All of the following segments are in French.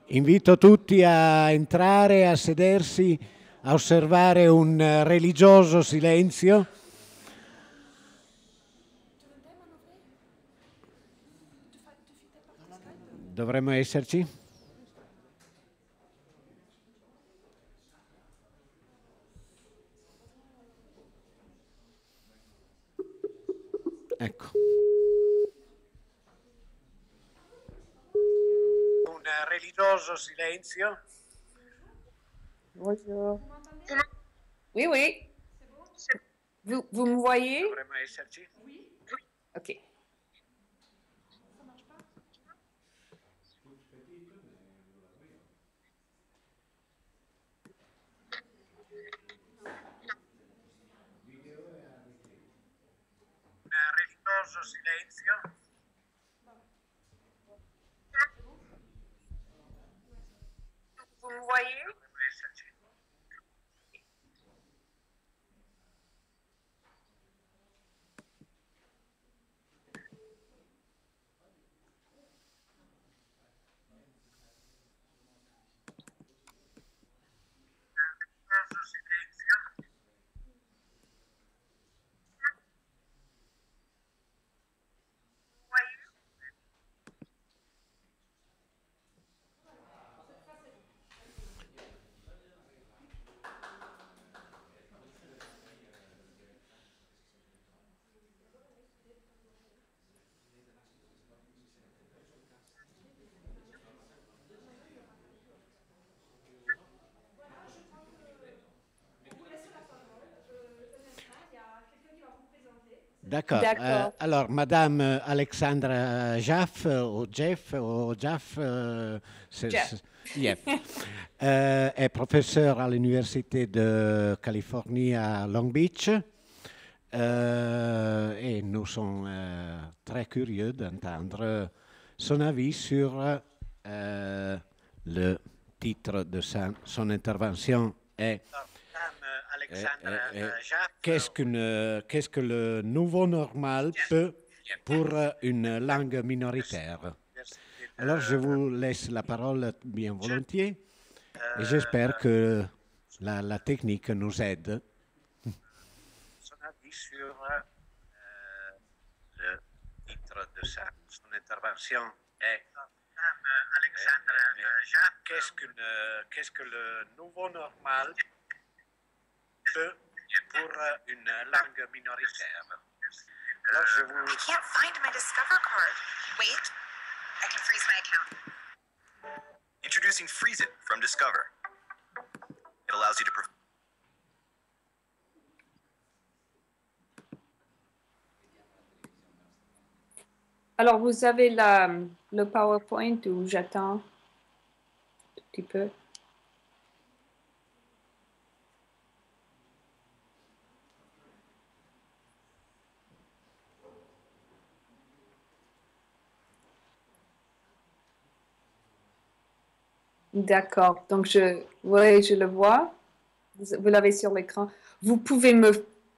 Invito tutti a entrare, a sedersi, a osservare un religioso silenzio. Dovremmo esserci? Ecco. Un religioso silenzio. Bonjour. Oui, oui. Vous me voyez? Dovremmo esserci? Oui. Ok. Un religioso silenzio. Vous me voyez? Dovremmo esserci? D'accord. Alors, Madame Alexandra Jaff, ou Jeff, est professeure à l'Université de Californie à Long Beach. Et nous sommes très curieux d'entendre son avis sur le titre de son intervention est qu'est-ce que le nouveau normal peut pour une langue minoritaire? Alors, je vous laisse la parole bien volontiers et j'espère que la technique nous aide. Son avis sur le titre de son intervention est qu'est-ce que le nouveau normal peut pour une langue minoritaire? Alors, je vous... I can't find my Discover card. Wait, I can freeze my account. Introducing Freeze It from Discover. It allows you to... Alors, vous avez le PowerPoint où j'attends un petit peu. D'accord. Donc, je le vois. Vous l'avez sur l'écran. Vous pouvez me...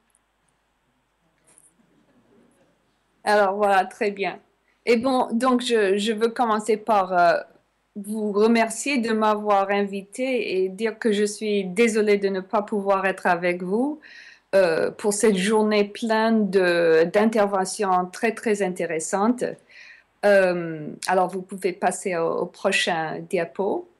Alors, voilà, très bien. Et bon, donc, je veux commencer par vous remercier de m'avoir invité et dire que je suis désolée de ne pas pouvoir être avec vous pour cette journée pleine d'interventions très, très intéressantes. Alors, vous pouvez passer au prochain diapo.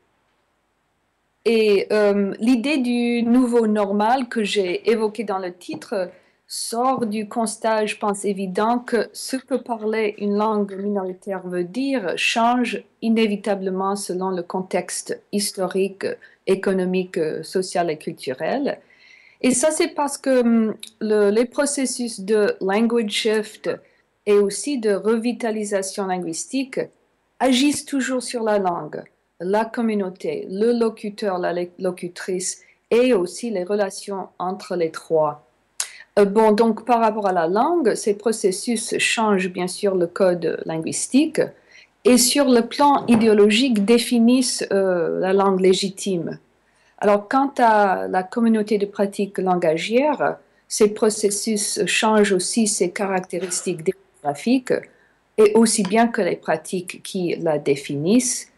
Et l'idée du nouveau normal que j'ai évoqué dans le titre sort du constat, je pense, évident que ce que parler une langue minoritaire veut dire change inévitablement selon le contexte historique, économique, social et culturel. Et ça, c'est parce que les processus de language shift et aussi de revitalisation linguistique agissent toujours sur la langue, la communauté, le locuteur, la locutrice et aussi les relations entre les trois. Bon, donc par rapport à la langue, ces processus changent bien sûr le code linguistique et sur le plan idéologique définissent la langue légitime. Alors, quant à la communauté de pratique langagière, ces processus changent aussi ses caractéristiques démographiques et aussi bien que les pratiques qui la définissent.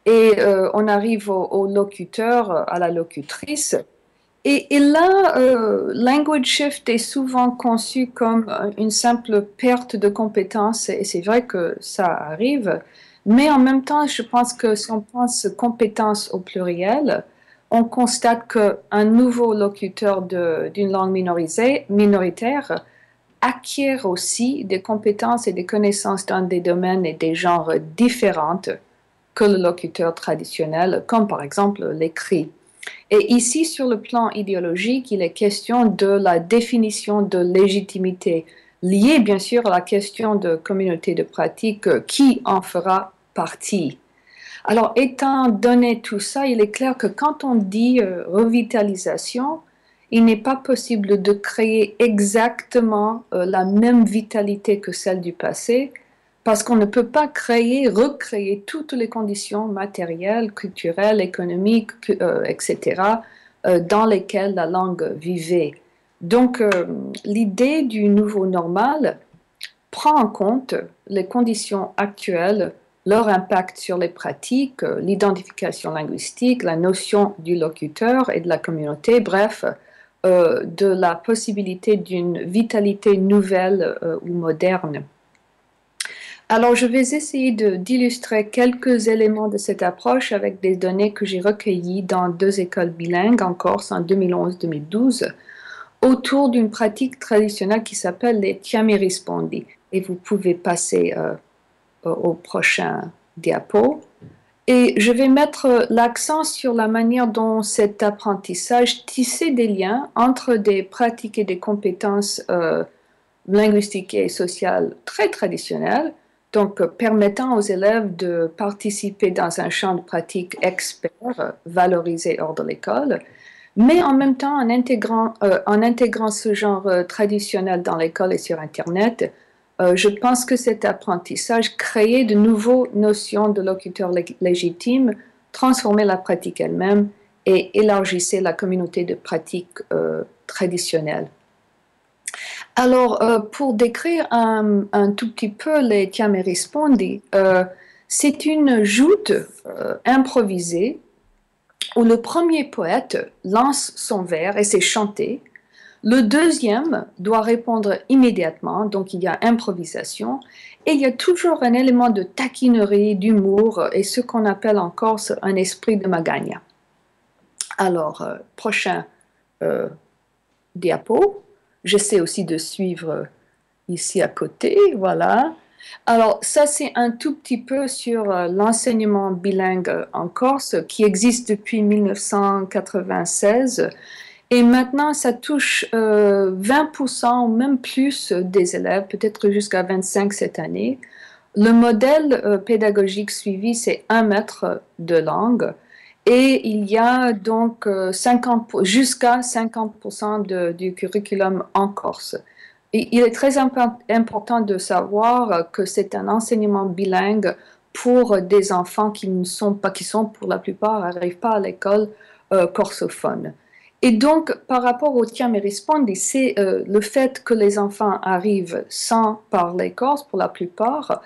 et on arrive au locuteur, à la locutrice. Et là, language shift est souvent conçu comme une simple perte de compétences, et c'est vrai que ça arrive, mais en même temps, je pense que si on pense compétences au pluriel, on constate qu'un nouveau locuteur d'une langue minoritaire acquiert aussi des compétences et des connaissances dans des domaines et des genres différents que le locuteur traditionnel, comme par exemple l'écrit. Et ici, sur le plan idéologique, il est question de la définition de légitimité, liée bien sûr à la question de communauté de pratique, qui en fera partie. Alors, étant donné tout ça, il est clair que quand on dit revitalisation, il n'est pas possible de créer exactement la même vitalité que celle du passé, parce qu'on ne peut pas recréer toutes les conditions matérielles, culturelles, économiques, etc., dans lesquelles la langue vivait. Donc, l'idée du nouveau normal prend en compte les conditions actuelles, leur impact sur les pratiques, l'identification linguistique, la notion du locuteur et de la communauté, bref, de la possibilité d'une vitalité nouvelle ou moderne. Alors, je vais essayer d'illustrer quelques éléments de cette approche avec des données que j'ai recueillies dans 2 écoles bilingues en Corse en 2011-2012 autour d'une pratique traditionnelle qui s'appelle les chiami rispondi. Et vous pouvez passer au prochain diapo. Et je vais mettre l'accent sur la manière dont cet apprentissage tissait des liens entre des pratiques et des compétences linguistiques et sociales très traditionnelles, donc permettant aux élèves de participer dans un champ de pratique expert, valorisé hors de l'école, mais en même temps en intégrant ce genre traditionnel dans l'école et sur Internet. Je pense que cet apprentissage créait de nouvelles notions de locuteur légitime, transformait la pratique elle-même et élargissait la communauté de pratique traditionnelle. Alors, pour décrire un tout petit peu les chiami rispondi, c'est une joute improvisée où le premier poète lance son vers et c'est chanté. Le deuxième doit répondre immédiatement, donc il y a improvisation, et il y a toujours un élément de taquinerie, d'humour, et ce qu'on appelle en Corse un esprit de magagna. Alors, prochain diapo. J'essaie aussi de suivre ici à côté, voilà. Alors, ça, c'est un tout petit peu sur l'enseignement bilingue en Corse qui existe depuis 1996. Et maintenant, ça touche 20% ou même plus des élèves, peut-être jusqu'à 25 cette année. Le modèle pédagogique suivi, c'est 1 maître de langue. Et il y a donc jusqu'à 50% du curriculum en Corse. Et il est très important de savoir que c'est un enseignement bilingue pour des enfants qui sont pour la plupart, n'arrivent pas à l'école corsophone. Et donc, par rapport au chiami rispondi, c'est le fait que les enfants arrivent sans parler corse pour la plupart.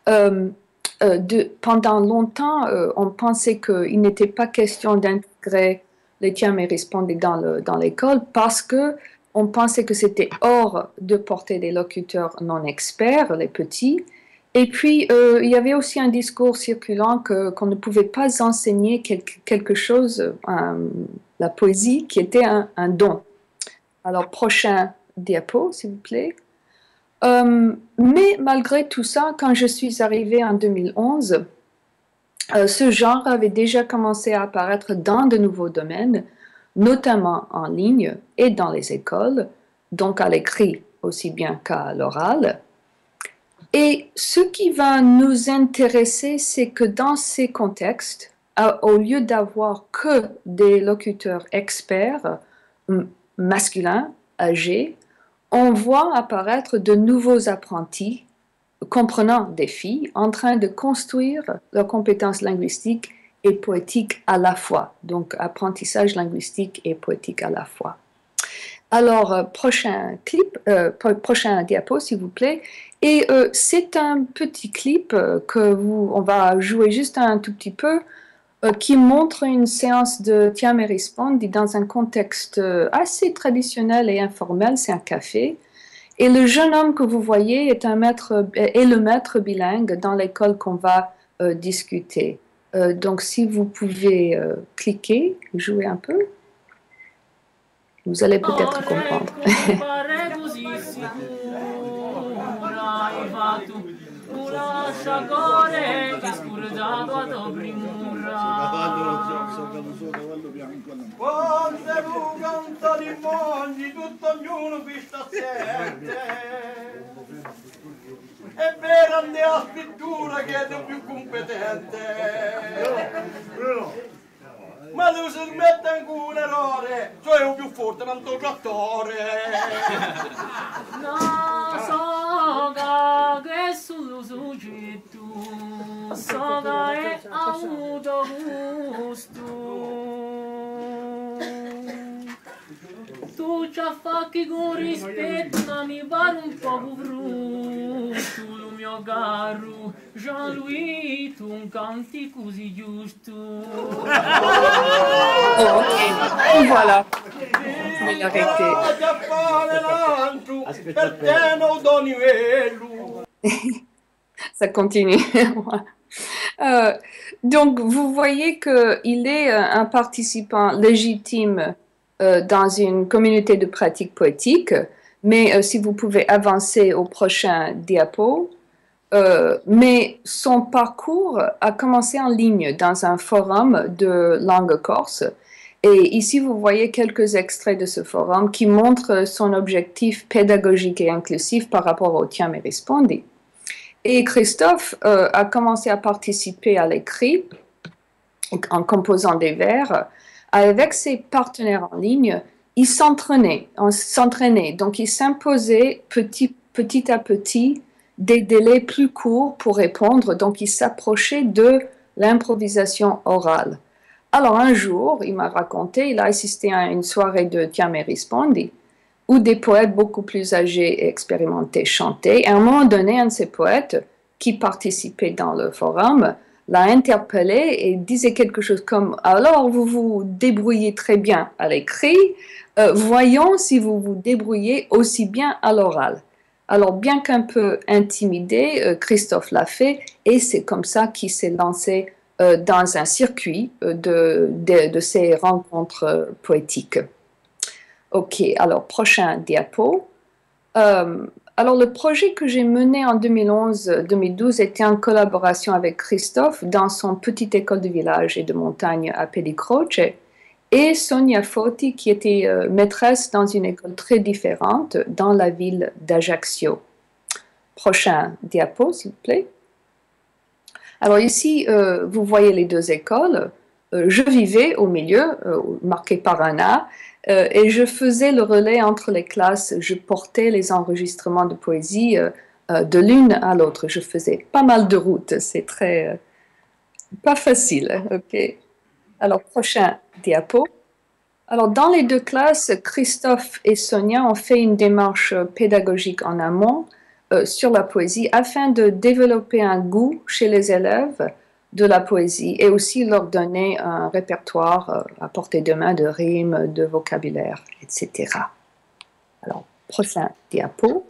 Pendant longtemps, on pensait qu'il n'était pas question d'intégrer les chiami rispondi dans l'école parce que on pensait que c'était hors de portée des locuteurs non experts, les petits. Et puis, il y avait aussi un discours circulant qu'on ne pouvait pas enseigner quelque chose, la poésie, qui était un don. Alors, prochain diapo, s'il vous plaît. Mais malgré tout ça, quand je suis arrivée en 2011, ce genre avait déjà commencé à apparaître dans de nouveaux domaines, notamment en ligne et dans les écoles, donc à l'écrit aussi bien qu'à l'oral. Et ce qui va nous intéresser, c'est que dans ces contextes, au lieu d'avoir que des locuteurs experts, masculins, âgés, on voit apparaître de nouveaux apprentis, comprenant des filles, en train de construire leurs compétences linguistiques et poétiques à la fois. Donc, apprentissage linguistique et poétique à la fois. Alors, prochain diapo, s'il vous plaît. Et c'est un petit clip on va jouer juste un tout petit peu qui montre une séance de Tiens et Rispondi dans un contexte assez traditionnel et informel, c'est un café. Et le jeune homme que vous voyez est le maître bilingue dans l'école qu'on va discuter. Donc si vous pouvez cliquer, jouer un peu, vous allez peut-être comprendre. È vero, andare a scrittura che è più competente. Ma lui si smette anche un errore, cioè è più forte ma un giocatore. No, soga che sullo soggetto, soga è avuto gusto. Tu ci affacchi con rispetto, ma mi pare un po' brutto, lo mio caro Jean-Louis, tu un canti così giusto. Et voilà. Il a arrêté. Per te non doni velo. Ça continue. Donc, vous voyez qu'il est un participant légitime dans une communauté de pratique poétique, mais si vous pouvez avancer au prochain diapo, mais son parcours a commencé en ligne dans un forum de langue corse. Et ici, vous voyez quelques extraits de ce forum qui montrent son objectif pédagogique et inclusif par rapport au Tiens et Rispondi. Et Christophe a commencé à participer à l'écrit en composant des vers. Avec ses partenaires en ligne, il s'entraînait. Donc, il s'imposait petit à petit des délais plus courts pour répondre. Donc, il s'approchait de l'improvisation orale. Alors, un jour, il m'a raconté, il a assisté à une soirée de Tiens et Rispondi, où des poètes beaucoup plus âgés et expérimentés chantaient. Et à un moment donné, un de ces poètes qui participait dans le forum l'a interpellé et disait quelque chose comme « Alors, vous vous débrouillez très bien à l'écrit, voyons si vous vous débrouillez aussi bien à l'oral. » Alors, bien qu'un peu intimidé, Christophe l'a fait et c'est comme ça qu'il s'est lancé dans un circuit de ces rencontres poétiques. Ok, alors prochain diapo. Alors le projet que j'ai mené en 2011-2012 était en collaboration avec Christophe dans son petite école de village et de montagne à Pedicroce et Sonia Foti qui était maîtresse dans une école très différente dans la ville d'Ajaccio. Prochain diapo, s'il vous plaît. Alors ici, vous voyez les deux écoles. Je vivais au milieu, marqué par un A, et je faisais le relais entre les classes. Je portais les enregistrements de poésie de l'une à l'autre. Je faisais pas mal de routes. C'est très... pas facile. Ok. Alors, prochain diapo. Alors, dans les deux classes, Christophe et Sonia ont fait une démarche pédagogique en amont sur la poésie afin de développer un goût chez les élèves de la poésie et aussi leur donner un répertoire à portée de main de rimes, de vocabulaire, etc. Alors, prochain diapo.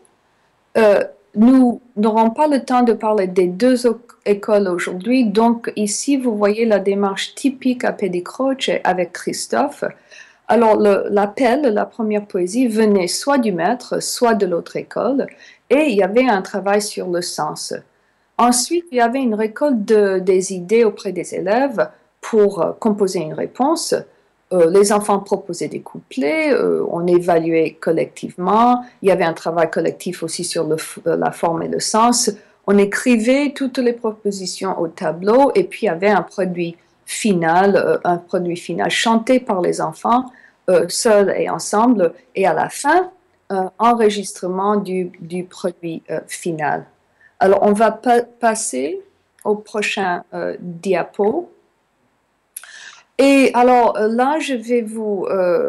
Nous n'aurons pas le temps de parler des deux écoles aujourd'hui, donc ici vous voyez la démarche typique à Pedicroce avec Christophe. Alors l'appel, la première poésie, venait soit du maître, soit de l'autre école, et il y avait un travail sur le sens. Ensuite, il y avait une récolte des idées auprès des élèves pour composer une réponse. Les enfants proposaient des couplets, on évaluait collectivement. Il y avait un travail collectif aussi sur la forme et le sens. On écrivait toutes les propositions au tableau et puis il y avait un produit final chanté par les enfants, seuls et ensemble. Et à la fin, enregistrement du produit final. Alors, on va passer au prochain diapo. Et alors, là, je vais vous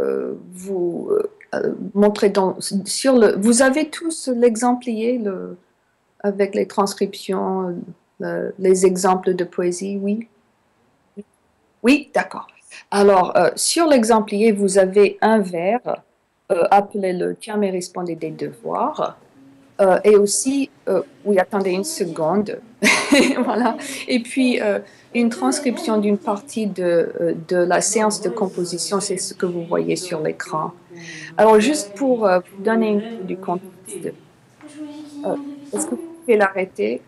montrer vous avez tous l'exemplier avec les transcriptions, les exemples de poésie, oui? Oui, d'accord. Alors, sur l'exemplier, vous avez un vers, appelez-le Tiens, mais répondez des devoirs. Et aussi, oui, attendez une seconde. Voilà. Et puis, une transcription d'une partie de la séance de composition, c'est ce que vous voyez sur l'écran. Alors, juste pour vous donner un peu du contexte, est-ce que vous pouvez l'arrêter?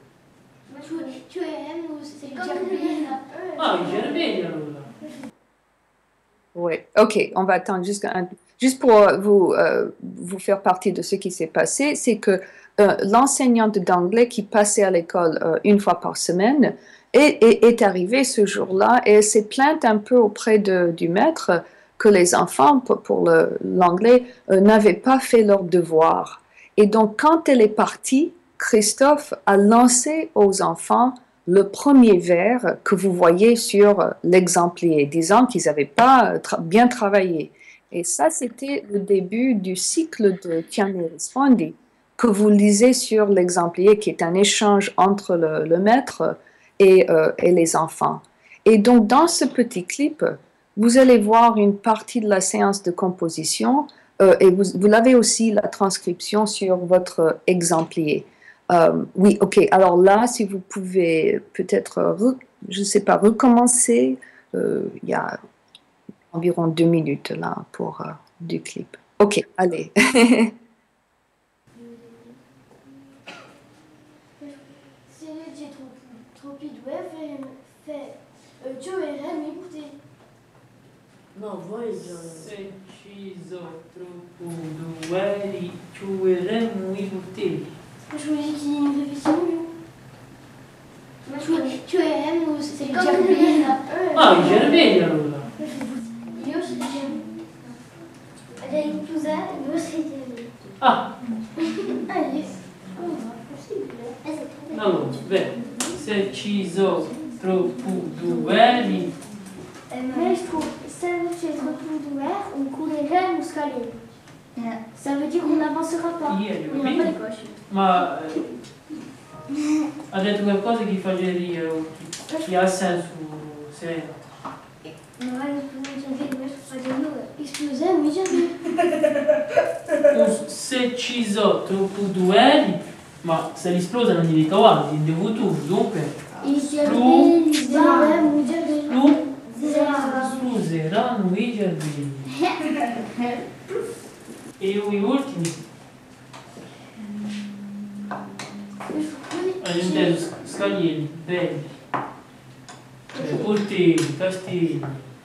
Ah, i germani allora. Oui, ok, on va attendre juste pour vous faire partie de ce qui s'est passé, c'est que l'enseignante d'anglais qui passait à l'école une fois par semaine est arrivée ce jour-là et elle s'est plainte un peu auprès du maître que les enfants, pour l'anglais, n'avaient pas fait leurs devoirs. Et donc, quand elle est partie, Christophe a lancé aux enfants le premier vers que vous voyez sur l'exemplier, disant qu'ils n'avaient pas bien travaillé. Et ça, c'était le début du cycle de Chiami Rispondi que vous lisez sur l'exemplier, qui est un échange entre le maître et les enfants. Et donc, dans ce petit clip, vous allez voir une partie de la séance de composition et vous l'avez aussi la transcription sur votre exemplier. Oui, ok. Alors là, si vous pouvez peut-être, je ne sais pas, recommencer. Il y a environ 2 minutes là pour du clip. Ok, allez. No, voi già. Se ci sono troppo duelli, giocheremo i portieri. Je voulais qu'il y ait une répétition. Tu es c'est comme le Ah, i germani allora. Io sono Germania. Lei è Giuseppe, io sono Germania. Ah, Allez. Oh, possibile. allora, beh, se ci sono troppo duelli. Mais je trouve, ça veut dire trop d'ouvert, on coulerait ou scaler. Ça veut dire qu'on n'avancera pas. On n'a pas les coches. Ma ha detto qualcosa che fa che ha senso, se Explosé, mais jamais. se ci sono troppo duelli, ma se l'esplosa non diventa avanti, in futuro, dunque esploseranno i giardini. E gli ultimi? All'interno scaglieri, belli, portieri, castelli,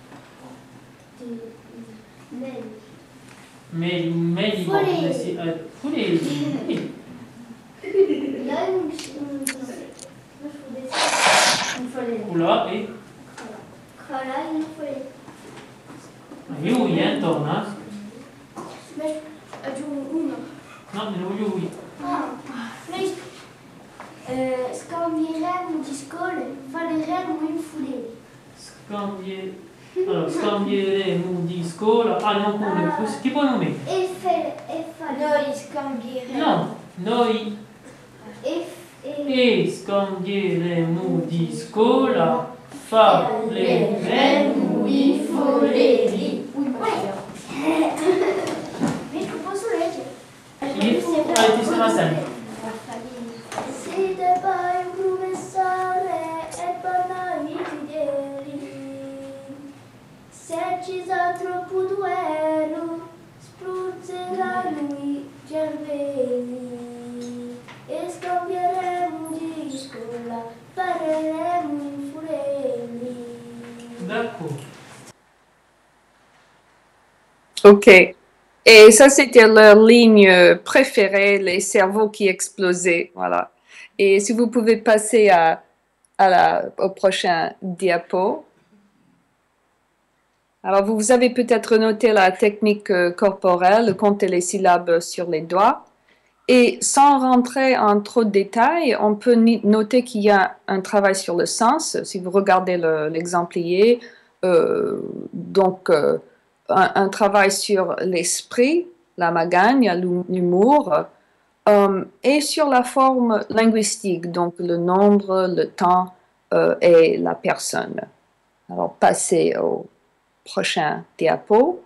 meglio fuori. Il y a une follet. Là e Voilà, une follet. io niente, no? Mais aggiungo uno. No, me lo voglio io. Mais scambieremo di scuole, faremo in foulée. Scambieremo di scuola. Ah, non come? Che poi non mettere? Noi scambieremo. No, noi scambieremo di scuola, faremo i foleri. Mais je pense au lait. Allez, ti sta sempre. Siete poi un professore e parlavi di ieri. Se ci sono troppo duello, spruzzeranno i cervelli. E scambieremo di scuola, faremo in furelli. D'accord. Ok. Et ça, c'était leur ligne préférée, les cerveaux qui explosaient. Voilà. Et si vous pouvez passer au prochain diapo. Alors, vous avez peut-être noté la technique corporelle, compter les syllabes sur les doigts. Et sans rentrer en trop de détails, on peut noter qu'il y a un travail sur le sens. Si vous regardez l'exemplier, un travail sur l'esprit, la magagne, l'humour, et sur la forme linguistique, donc le nombre, le temps et la personne. Alors, passez au prochain diapo.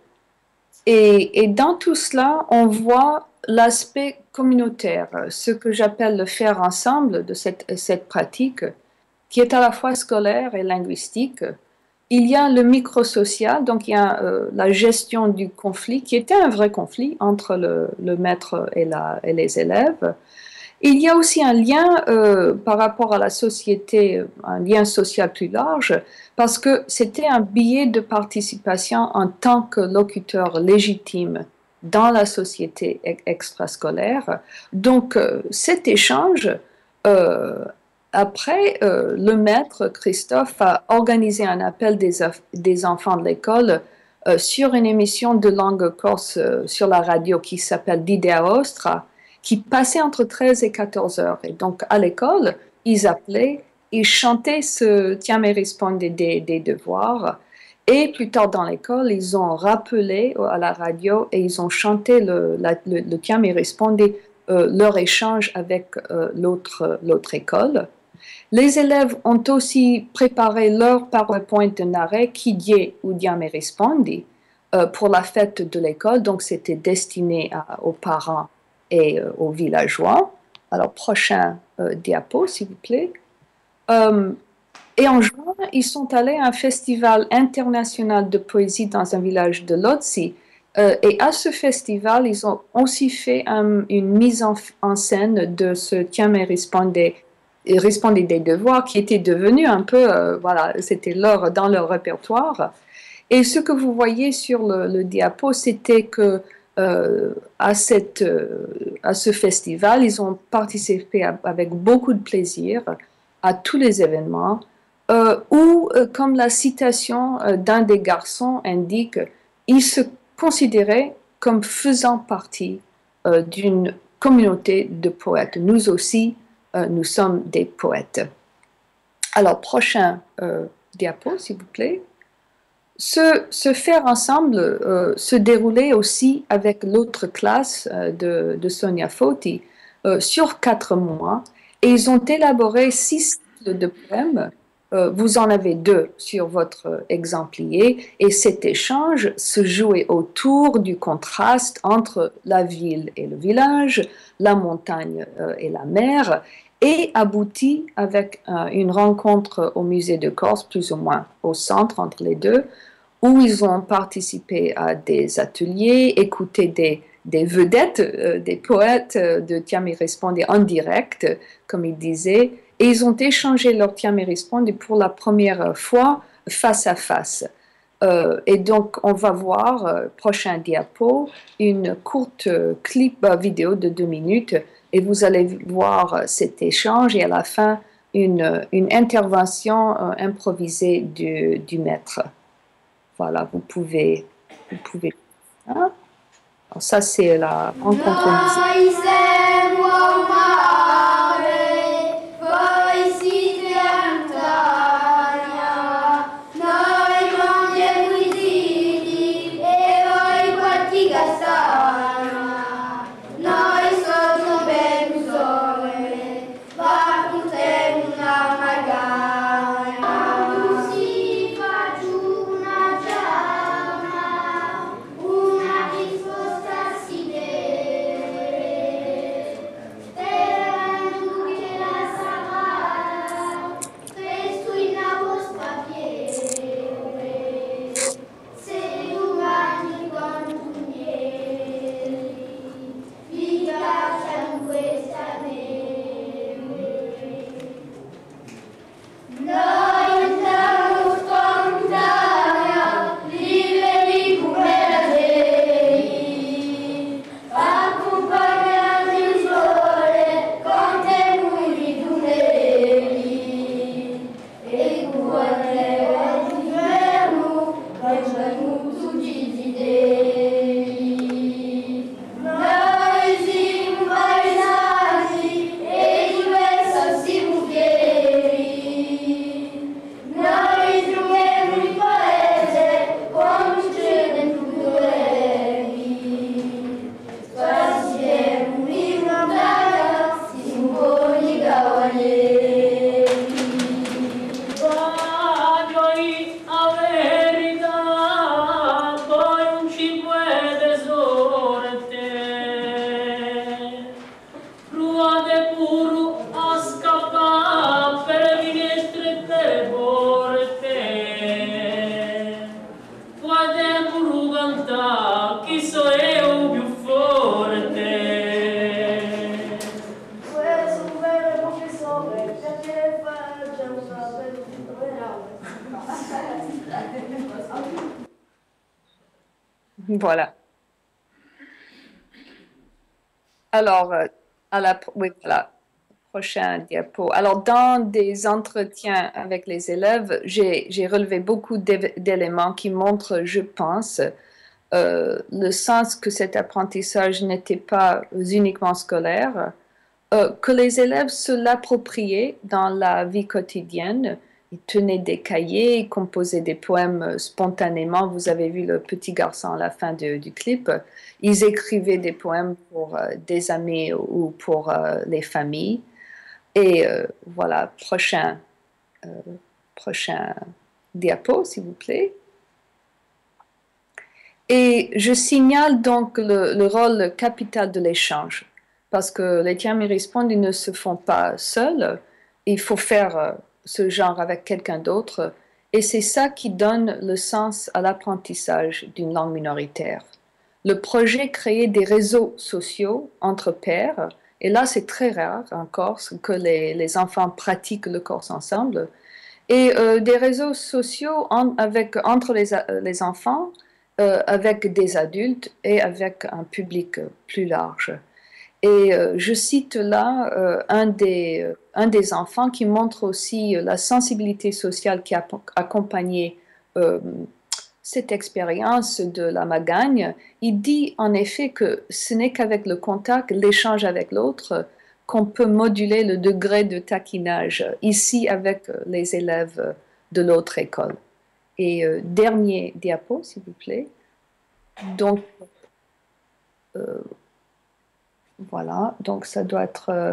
Et dans tout cela, on voit l'aspect communautaire, ce que j'appelle le faire ensemble de cette pratique, qui est à la fois scolaire et linguistique. Il y a le microsocial, donc il y a la gestion du conflit, qui était un vrai conflit entre le maître et les élèves. Il y a aussi un lien par rapport à la société, un lien social plus large, parce que c'était un billet de participation en tant que locuteur légitime dans la société extrascolaire. Donc cet échange, après, le maître, Christophe, a organisé un appel des enfants de l'école sur une émission de langue corse sur la radio qui s'appelle D'Idea Ostra, qui passait entre 13 et 14 heures. Et donc, à l'école, ils appelaient, ils chantaient ce Tiam e risponde des devoirs. Et plus tard dans l'école, ils ont rappelé à la radio et ils ont chanté le Tiam e risponde, leur échange avec l'autre école. Les élèves ont aussi préparé leur PowerPoint de narret qui dit ou Tiam e risponde pour la fête de l'école. Donc, c'était destiné aux parents et aux villageois. Alors, prochain diapo, s'il vous plaît. Et en juin, ils sont allés à un festival international de poésie dans un village de Lodzi. Et à ce festival, ils ont aussi fait une mise en scène de ce Tiam e risponde des devoirs qui était devenu un peu, voilà, c'était dans leur répertoire. Et ce que vous voyez sur le diapo, c'était que à ce festival, ils ont participé avec beaucoup de plaisir à tous les événements où, comme la citation d'un des garçons indique, ils se considéraient comme faisant partie d'une communauté de poètes. Nous aussi, nous sommes des poètes. Alors, prochain diapo, s'il vous plaît. Ce faire ensemble se déroulait aussi avec l'autre classe de Sonia Foti sur 4 mois et ils ont élaboré 6 cycles de poèmes. Vous en avez 2 sur votre exemplier et cet échange se jouait autour du contraste entre la ville et le village, la montagne et la mer et aboutit avec une rencontre au musée de Corse, plus ou moins au centre entre les deux, où ils ont participé à des ateliers, écouté des vedettes, des poètes de Tiam e risponde en direct, comme ils disaient, et ils ont échangé leur Tiam e risponde pour la première fois face à face. Et donc, on va voir, prochain diapo, une courte clip vidéo de 2 minutes, et vous allez voir cet échange, et à la fin, une intervention improvisée du maître. Voilà, vous pouvez. Hein? Alors ça, c'est la rencontre musicale. Una risposta sì. Voilà. Alors, oui, voilà. Prochain diapo. Alors, dans des entretiens avec les élèves, j'ai relevé beaucoup d'éléments qui montrent, je pense, le sens que cet apprentissage n'était pas uniquement scolaire, que les élèves se l'appropriaient dans la vie quotidienne. Ils tenaient des cahiers, ils composaient des poèmes spontanément. Vous avez vu le petit garçon à la fin du clip. Ils écrivaient des poèmes pour des amis ou pour les familles. Et voilà, prochain diapo, s'il vous plaît. Et je signale donc le rôle capital de l'échange, parce que les tiers-mérispondes, ils ne se font pas seuls, il faut faire ce genre avec quelqu'un d'autre, et c'est ça qui donne le sens à l'apprentissage d'une langue minoritaire. Le projet créait des réseaux sociaux entre pairs, et là c'est très rare en Corse que les enfants pratiquent le corse ensemble, et des réseaux sociaux entre les enfants, avec des adultes et avec un public plus large. Et je cite là un des enfants qui montre aussi la sensibilité sociale qui a accompagné cette expérience de la Magagne. Il dit en effet que ce n'est qu'avec le contact, l'échange avec l'autre, qu'on peut moduler le degré de taquinage, ici avec les élèves de l'autre école. Et dernier diapo, s'il vous plaît. Donc, voilà, donc ça doit être...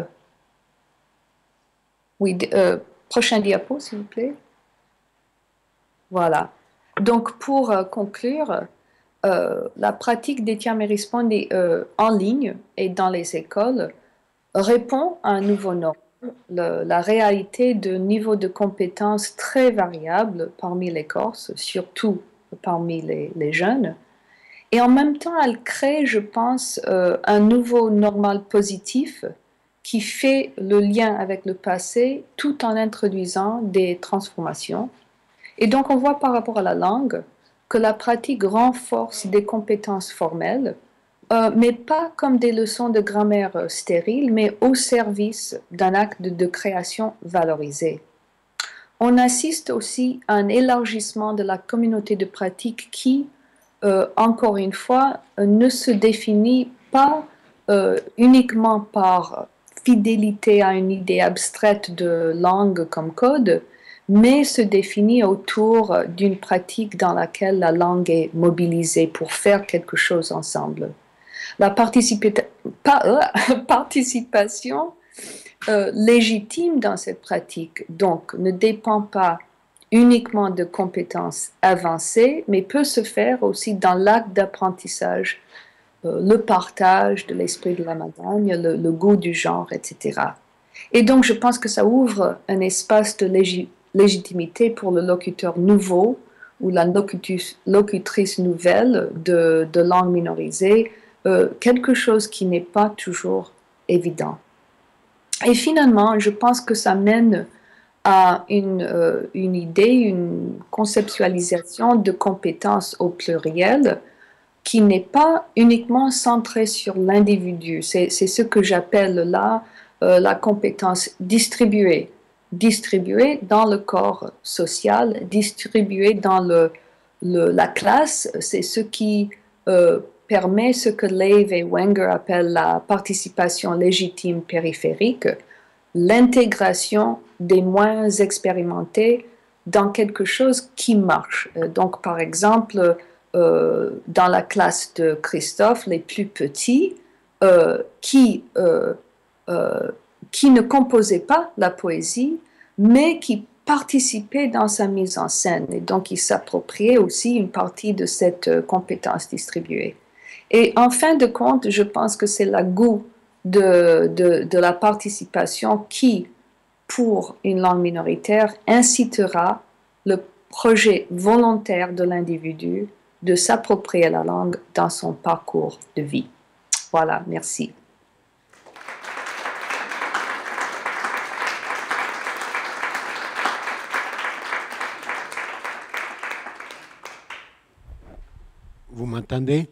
oui, prochain diapo, s'il vous plaît. Voilà. Donc, pour conclure, la pratique des tiers-mérispondes en ligne et dans les écoles répond à un nouveau norme. La réalité de niveaux de compétences très variables parmi les Corses, surtout parmi les jeunes. Et en même temps, elle crée, je pense, un nouveau normal positif qui fait le lien avec le passé tout en introduisant des transformations. Et donc, on voit par rapport à la langue que la pratique renforce des compétences formelles, mais pas comme des leçons de grammaire stériles, mais au service d'un acte de création valorisé. On assiste aussi à un élargissement de la communauté de pratique qui, encore une fois, ne se définit pas uniquement par fidélité à une idée abstraite de langue comme code, mais se définit autour d'une pratique dans laquelle la langue est mobilisée pour faire quelque chose ensemble. La participation légitime dans cette pratique, donc, ne dépend pas uniquement de compétences avancées, mais peut se faire aussi dans l'acte d'apprentissage, le partage de l'esprit de la Magagne, le goût du genre, etc. Et donc, je pense que ça ouvre un espace de légitimité pour le locuteur nouveau ou la locutrice nouvelle de langue minorisée, quelque chose qui n'est pas toujours évident. Et finalement, je pense que ça mène à une idée, une conceptualisation de compétences au pluriel qui n'est pas uniquement centrée sur l'individu. C'est ce que j'appelle là la compétence distribuée. Distribuée dans le corps social, distribuée dans la classe, c'est ce qui permet ce que Leigh et Wenger appellent la participation légitime périphérique, l'intégration des moins expérimentés dans quelque chose qui marche. Donc, par exemple, dans la classe de Christophe, les plus petits, qui ne composaient pas la poésie, mais qui participaient dans sa mise en scène. Et donc, ils s'appropriaient aussi une partie de cette compétence distribuée. Et en fin de compte, je pense que c'est le goût de la participation qui, pour une langue minoritaire, incitera le projet volontaire de l'individu de s'approprier la langue dans son parcours de vie. Voilà, merci. Vous m'entendez?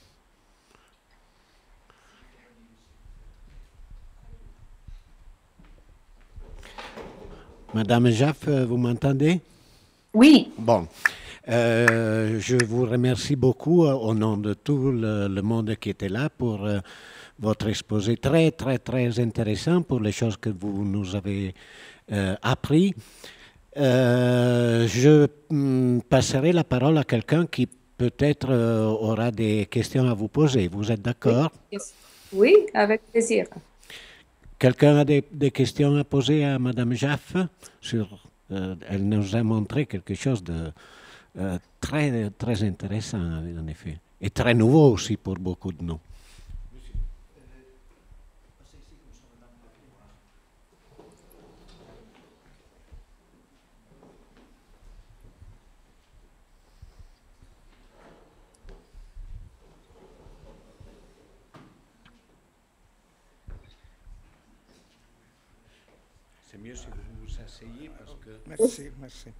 Madame Jaff, vous m'entendez? Oui. Bon. Je vous remercie beaucoup au nom de tout le monde qui était là pour votre exposé très, très, très intéressant pour les choses que vous nous avez appris. Je passerai la parole à quelqu'un qui peut-être aura des questions à vous poser. Vous êtes d'accord? Oui, avec plaisir. Quelqu'un a des questions à poser à Madame Jaff elle nous a montré quelque chose de très, très intéressant, en effet, et très nouveau aussi pour beaucoup de nous. C'est mieux si vous vous asseyez parce que... Merci, merci.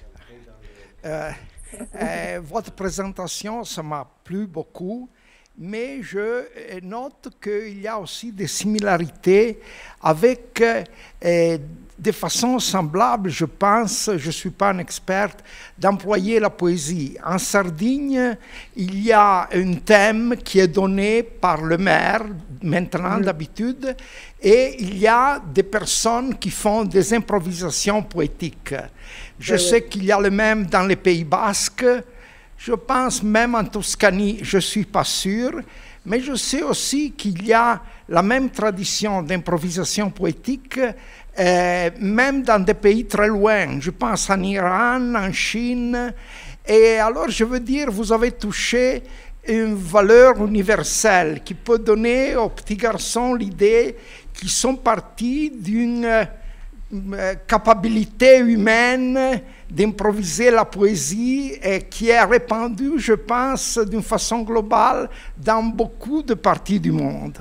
Votre présentation, ça m'a plu beaucoup, mais je note qu'il y a aussi des similarités avec des façons semblables, je pense, je ne suis pas un expert, d'employer la poésie. En Sardaigne, il y a un thème qui est donné par le maire, maintenant d'habitude, et il y a des personnes qui font des improvisations poétiques. Je sais qu'il y a le même dans les Pays Basques, je pense même en Toscanie, je ne suis pas sûr, mais je sais aussi qu'il y a la même tradition d'improvisation poétique, même dans des pays très loin, je pense en Iran, en Chine, et alors je veux dire, vous avez touché une valeur universelle qui peut donner aux petits garçons l'idée qu'ils sont partis d'une capacité humaine d'improviser la poésie et qui est répandue, je pense, d'une façon globale dans beaucoup de parties du monde.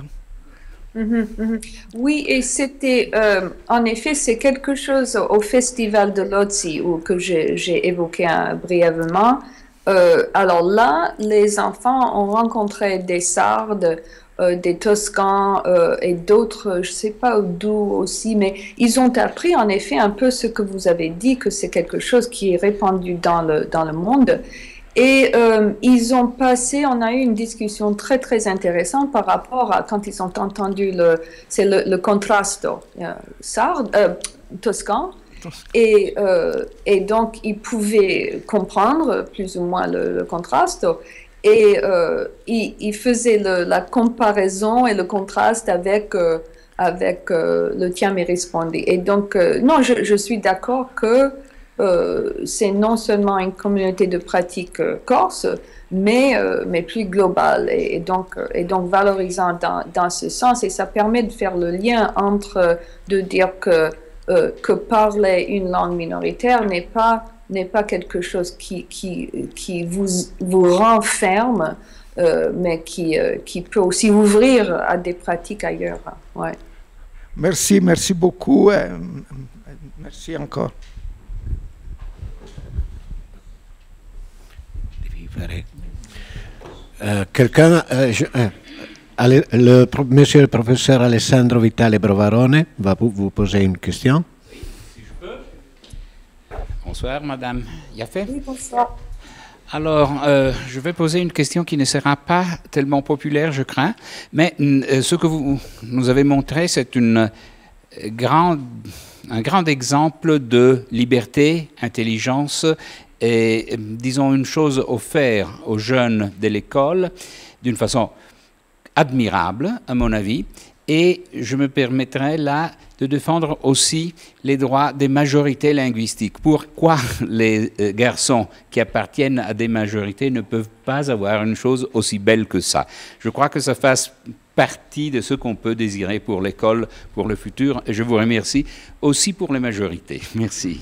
Oui, et c'était, en effet, c'est quelque chose au Festival de Lozzi que j'ai évoqué brièvement. Alors là, les enfants ont rencontré des Sardes, des Toscans et d'autres, je ne sais pas d'où aussi, mais ils ont appris en effet un peu ce que vous avez dit, que c'est quelque chose qui est répandu dans le monde. Et ils ont passé, on a eu une discussion très très intéressante par rapport à quand ils ont entendu le contrasto sarde, toscan. Et donc, ils pouvaient comprendre plus ou moins le contraste. Et ils faisaient la comparaison et le contraste avec le Tiens mais rispondi. Et donc, non, je suis d'accord que c'est non seulement une communauté de pratique corse, mais plus globale et donc valorisant dans ce sens. Et ça permet de faire le lien entre, de dire que parler une langue minoritaire n'est pas quelque chose qui vous renferme, mais qui peut aussi ouvrir à des pratiques ailleurs. Ouais. Merci beaucoup. Merci encore. Quelqu'un, monsieur le professeur Alessandro Vitale Brovarone va vous poser une question. Si je peux. Bonsoir, Madame Jaffé. Oui, bonsoir. Alors, je vais poser une question qui ne sera pas tellement populaire, je crains, mais ce que vous nous avez montré, c'est un grand exemple de liberté, intelligence et, disons, une chose offerte aux jeunes de l'école d'une façon admirable, à mon avis, et je me permettrai là de défendre aussi les droits des majorités linguistiques. Pourquoi les garçons qui appartiennent à des majorités ne peuvent pas avoir une chose aussi belle que ça? Je crois que ça fasse partie de ce qu'on peut désirer pour l'école, pour le futur, et je vous remercie aussi pour les majorités. Merci.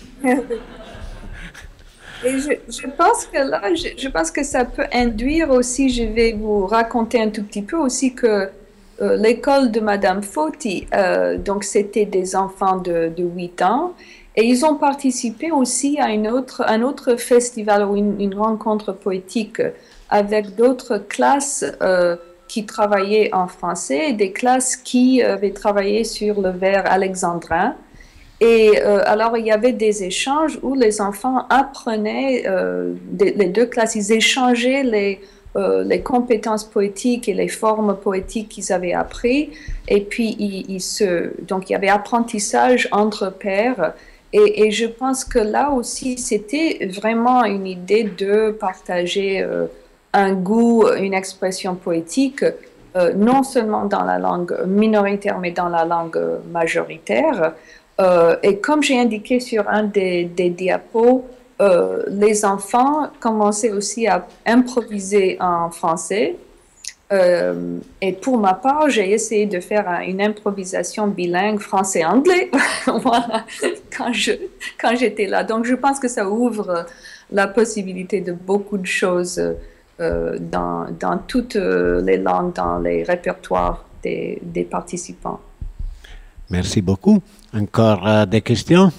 Et je pense que là, je pense que ça peut induire aussi, je vais vous raconter un tout petit peu aussi que l'école de Madame Foti, donc c'était des enfants de 8 ans, Et ils ont participé aussi à un autre festival ou une rencontre poétique avec d'autres classes qui travaillaient en français, des classes qui avaient travaillé sur le vers alexandrin. Et alors, il y avait des échanges où les enfants apprenaient, les deux classes, ils échangeaient les compétences poétiques et les formes poétiques qu'ils avaient appris. Et puis, donc, il y avait apprentissage entre pairs. Et je pense que là aussi, c'était vraiment une idée de partager un goût, une expression poétique, non seulement dans la langue minoritaire, mais dans la langue majoritaire. Et comme j'ai indiqué sur un des diapos, les enfants commençaient aussi à improviser en français. Et pour ma part, j'ai essayé de faire une improvisation bilingue français-anglais voilà, quand j'étais là. Donc je pense que ça ouvre la possibilité de beaucoup de choses dans toutes les langues, dans les répertoires des participants. Merci beaucoup. Encore des questions?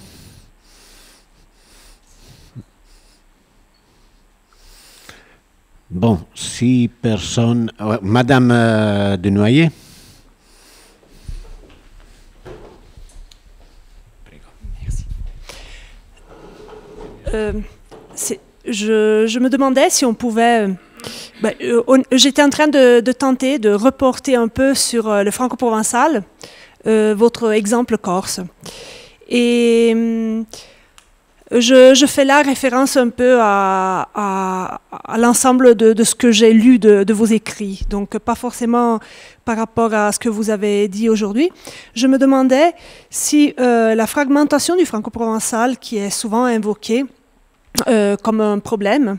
Bon, si personne... Madame Denoyer. Merci. Je me demandais si on pouvait... j'étais en train de tenter de reporter un peu sur le franco-provençal, votre exemple corse. Et je fais là référence un peu à l'ensemble de ce que j'ai lu de vos écrits, donc pas forcément par rapport à ce que vous avez dit aujourd'hui. Je me demandais si la fragmentation du franco-provençal, qui est souvent invoquée comme un problème,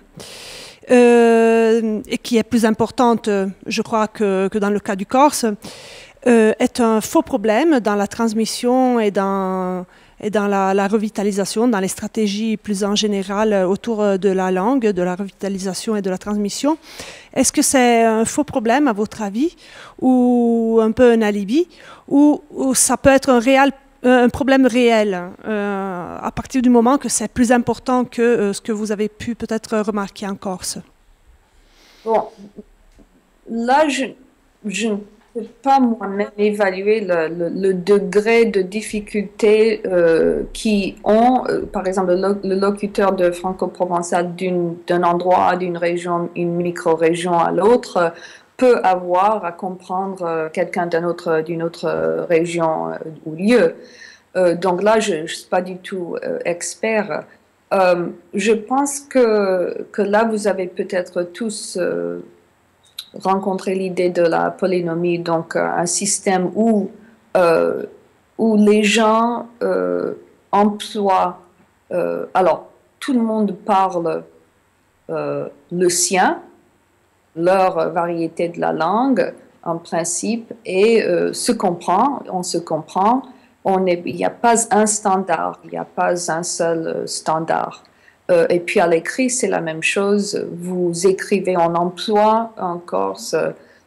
et qui est plus importante, je crois, que dans le cas du Corse, est un faux problème dans la transmission et dans la revitalisation, dans les stratégies plus en général autour de la langue, de la revitalisation et de la transmission. Est-ce que c'est un faux problème, à votre avis, ou un peu un alibi, ou ça peut être un problème réel à partir du moment que c'est plus important que ce que vous avez pu peut-être remarquer en Corse? Bon, là, je ne peux pas moi-même évaluer le degré de difficulté qui ont, par exemple, le locuteur de franco-provençal d'un endroit, d'une région, une micro-région à l'autre, peut avoir à comprendre quelqu'un d'une autre région ou lieu. Donc là, je ne suis pas du tout expert. Je pense que là, vous avez peut-être tous rencontré l'idée de la polynomie, donc un système où les gens emploient, alors tout le monde parle le sien, leur variété de la langue en principe, et on se comprend. Il n'y a pas un standard, il n'y a pas un seul standard. Et puis à l'écrit, c'est la même chose. Vous écrivez, on emploie en Corse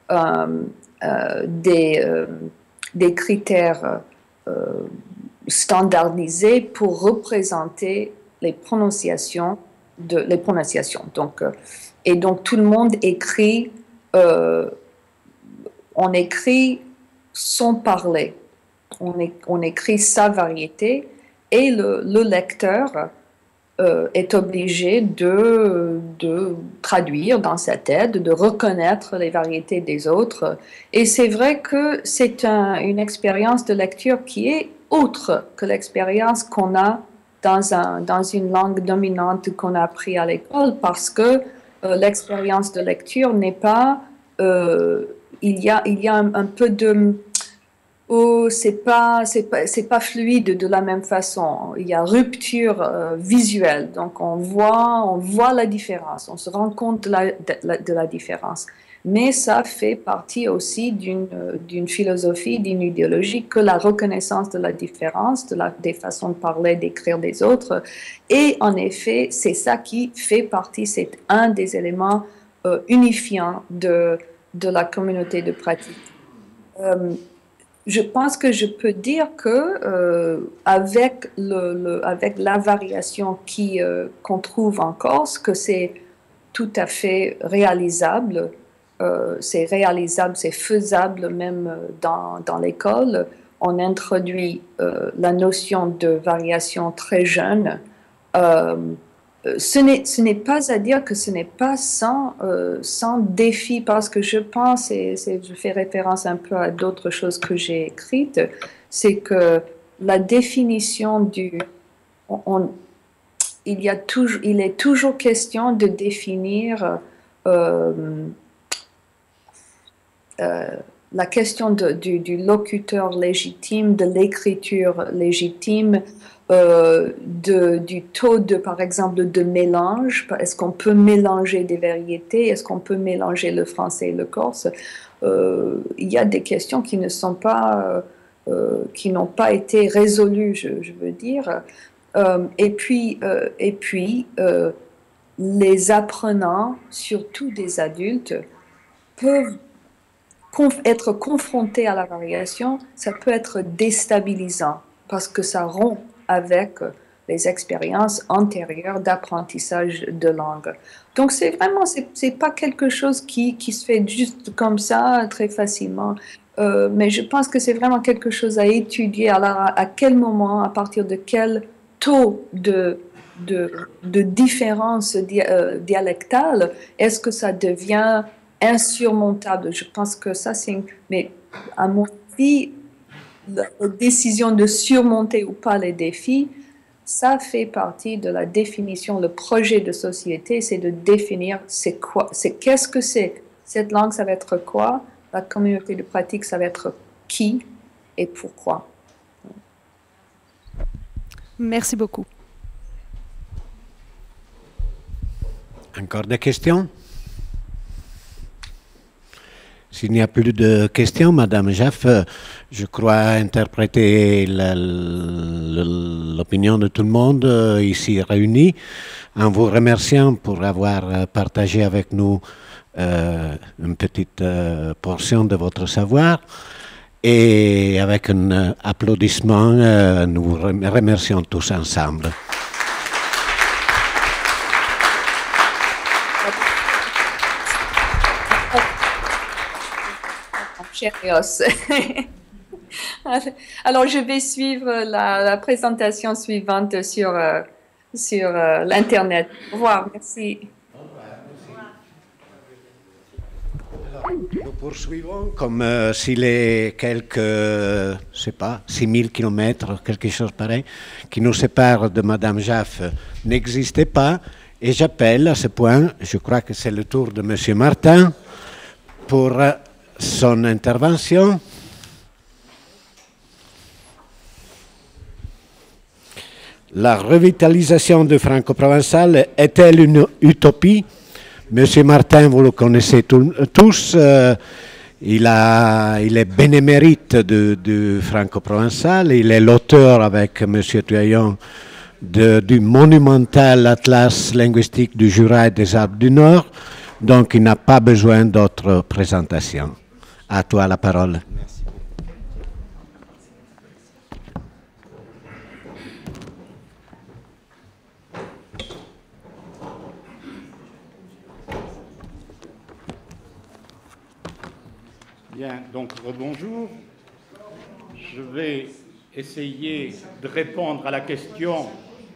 des critères standardisés pour représenter les prononciations. Et donc tout le monde écrit, on écrit son parler. On écrit sa variété et le lecteur est obligé de traduire dans sa tête, de reconnaître les variétés des autres. Et c'est vrai que c'est une expérience de lecture qui est autre que l'expérience qu'on a dans une langue dominante qu'on a appris à l'école, parce que l'expérience de lecture n'est pas... il y a un peu de... c'est pas fluide de la même façon. Il y a rupture visuelle, donc on voit la différence, on se rend compte de la différence. Mais ça fait partie aussi d'une philosophie, d'une idéologie, que la reconnaissance de la différence, des façons de parler, d'écrire des autres. Et en effet, c'est ça qui fait partie, c'est un des éléments unifiants de la communauté de pratique. je pense que je peux dire que avec la variation qu'on trouve en Corse, que c'est tout à fait réalisable. C'est faisable même dans l'école. On introduit la notion de variation très jeune. Ce n'est pas à dire que ce n'est pas sans défi, parce que je pense, et je fais référence un peu à d'autres choses que j'ai écrites, c'est que la définition il est toujours question de définir la question du locuteur légitime, de l'écriture légitime, du taux par exemple, de mélange. Est-ce qu'on peut mélanger des variétés? Est-ce qu'on peut mélanger le français et le corse? Il y a des questions qui n'ont pas été résolues, je veux dire. Et puis, les apprenants, surtout des adultes, peuvent être confrontés à la variation. Ça peut être déstabilisant parce que ça rompt avec les expériences antérieures d'apprentissage de langue. Donc c'est pas quelque chose qui se fait juste comme ça, très facilement. Mais je pense que c'est vraiment quelque chose à étudier. Alors, à quel moment, à partir de quel taux de différence dialectale, est-ce que ça devient insurmontable? Je pense que ça, mais à mon avis, la décision de surmonter ou pas les défis, ça fait partie de la définition. Le projet de société, c'est de définir qu'est-ce que c'est. Cette langue, ça va être quoi? La communauté de pratique, ça va être qui et pourquoi. Merci beaucoup. Encore des questions? S'il n'y a plus de questions, Madame Jaff, je crois interpréter l'opinion de tout le monde ici réuni, en vous remerciant pour avoir partagé avec nous une petite portion de votre savoir. Et avec un applaudissement, nous vous remercions tous ensemble. Alors, je vais suivre la présentation suivante sur l'Internet. Au revoir, merci. Nous poursuivons comme s'il est quelques, je ne sais pas, 6000 kilomètres, quelque chose pareil, qui nous sépare de Madame Jaff n'existait pas. Et j'appelle à ce point, je crois que c'est le tour de Monsieur Martin pour son intervention. La revitalisation du franco-provençal est-elle une utopie? Monsieur Martin, vous le connaissez tous, il est bénémérite du franco-provençal, il est l'auteur avec Monsieur Tuaillon du monumental atlas linguistique du Jura et des Alpes du Nord, donc il n'a pas besoin d'autres présentations. À toi la parole. Merci. Bien, donc rebonjour. Je vais essayer de répondre à la question.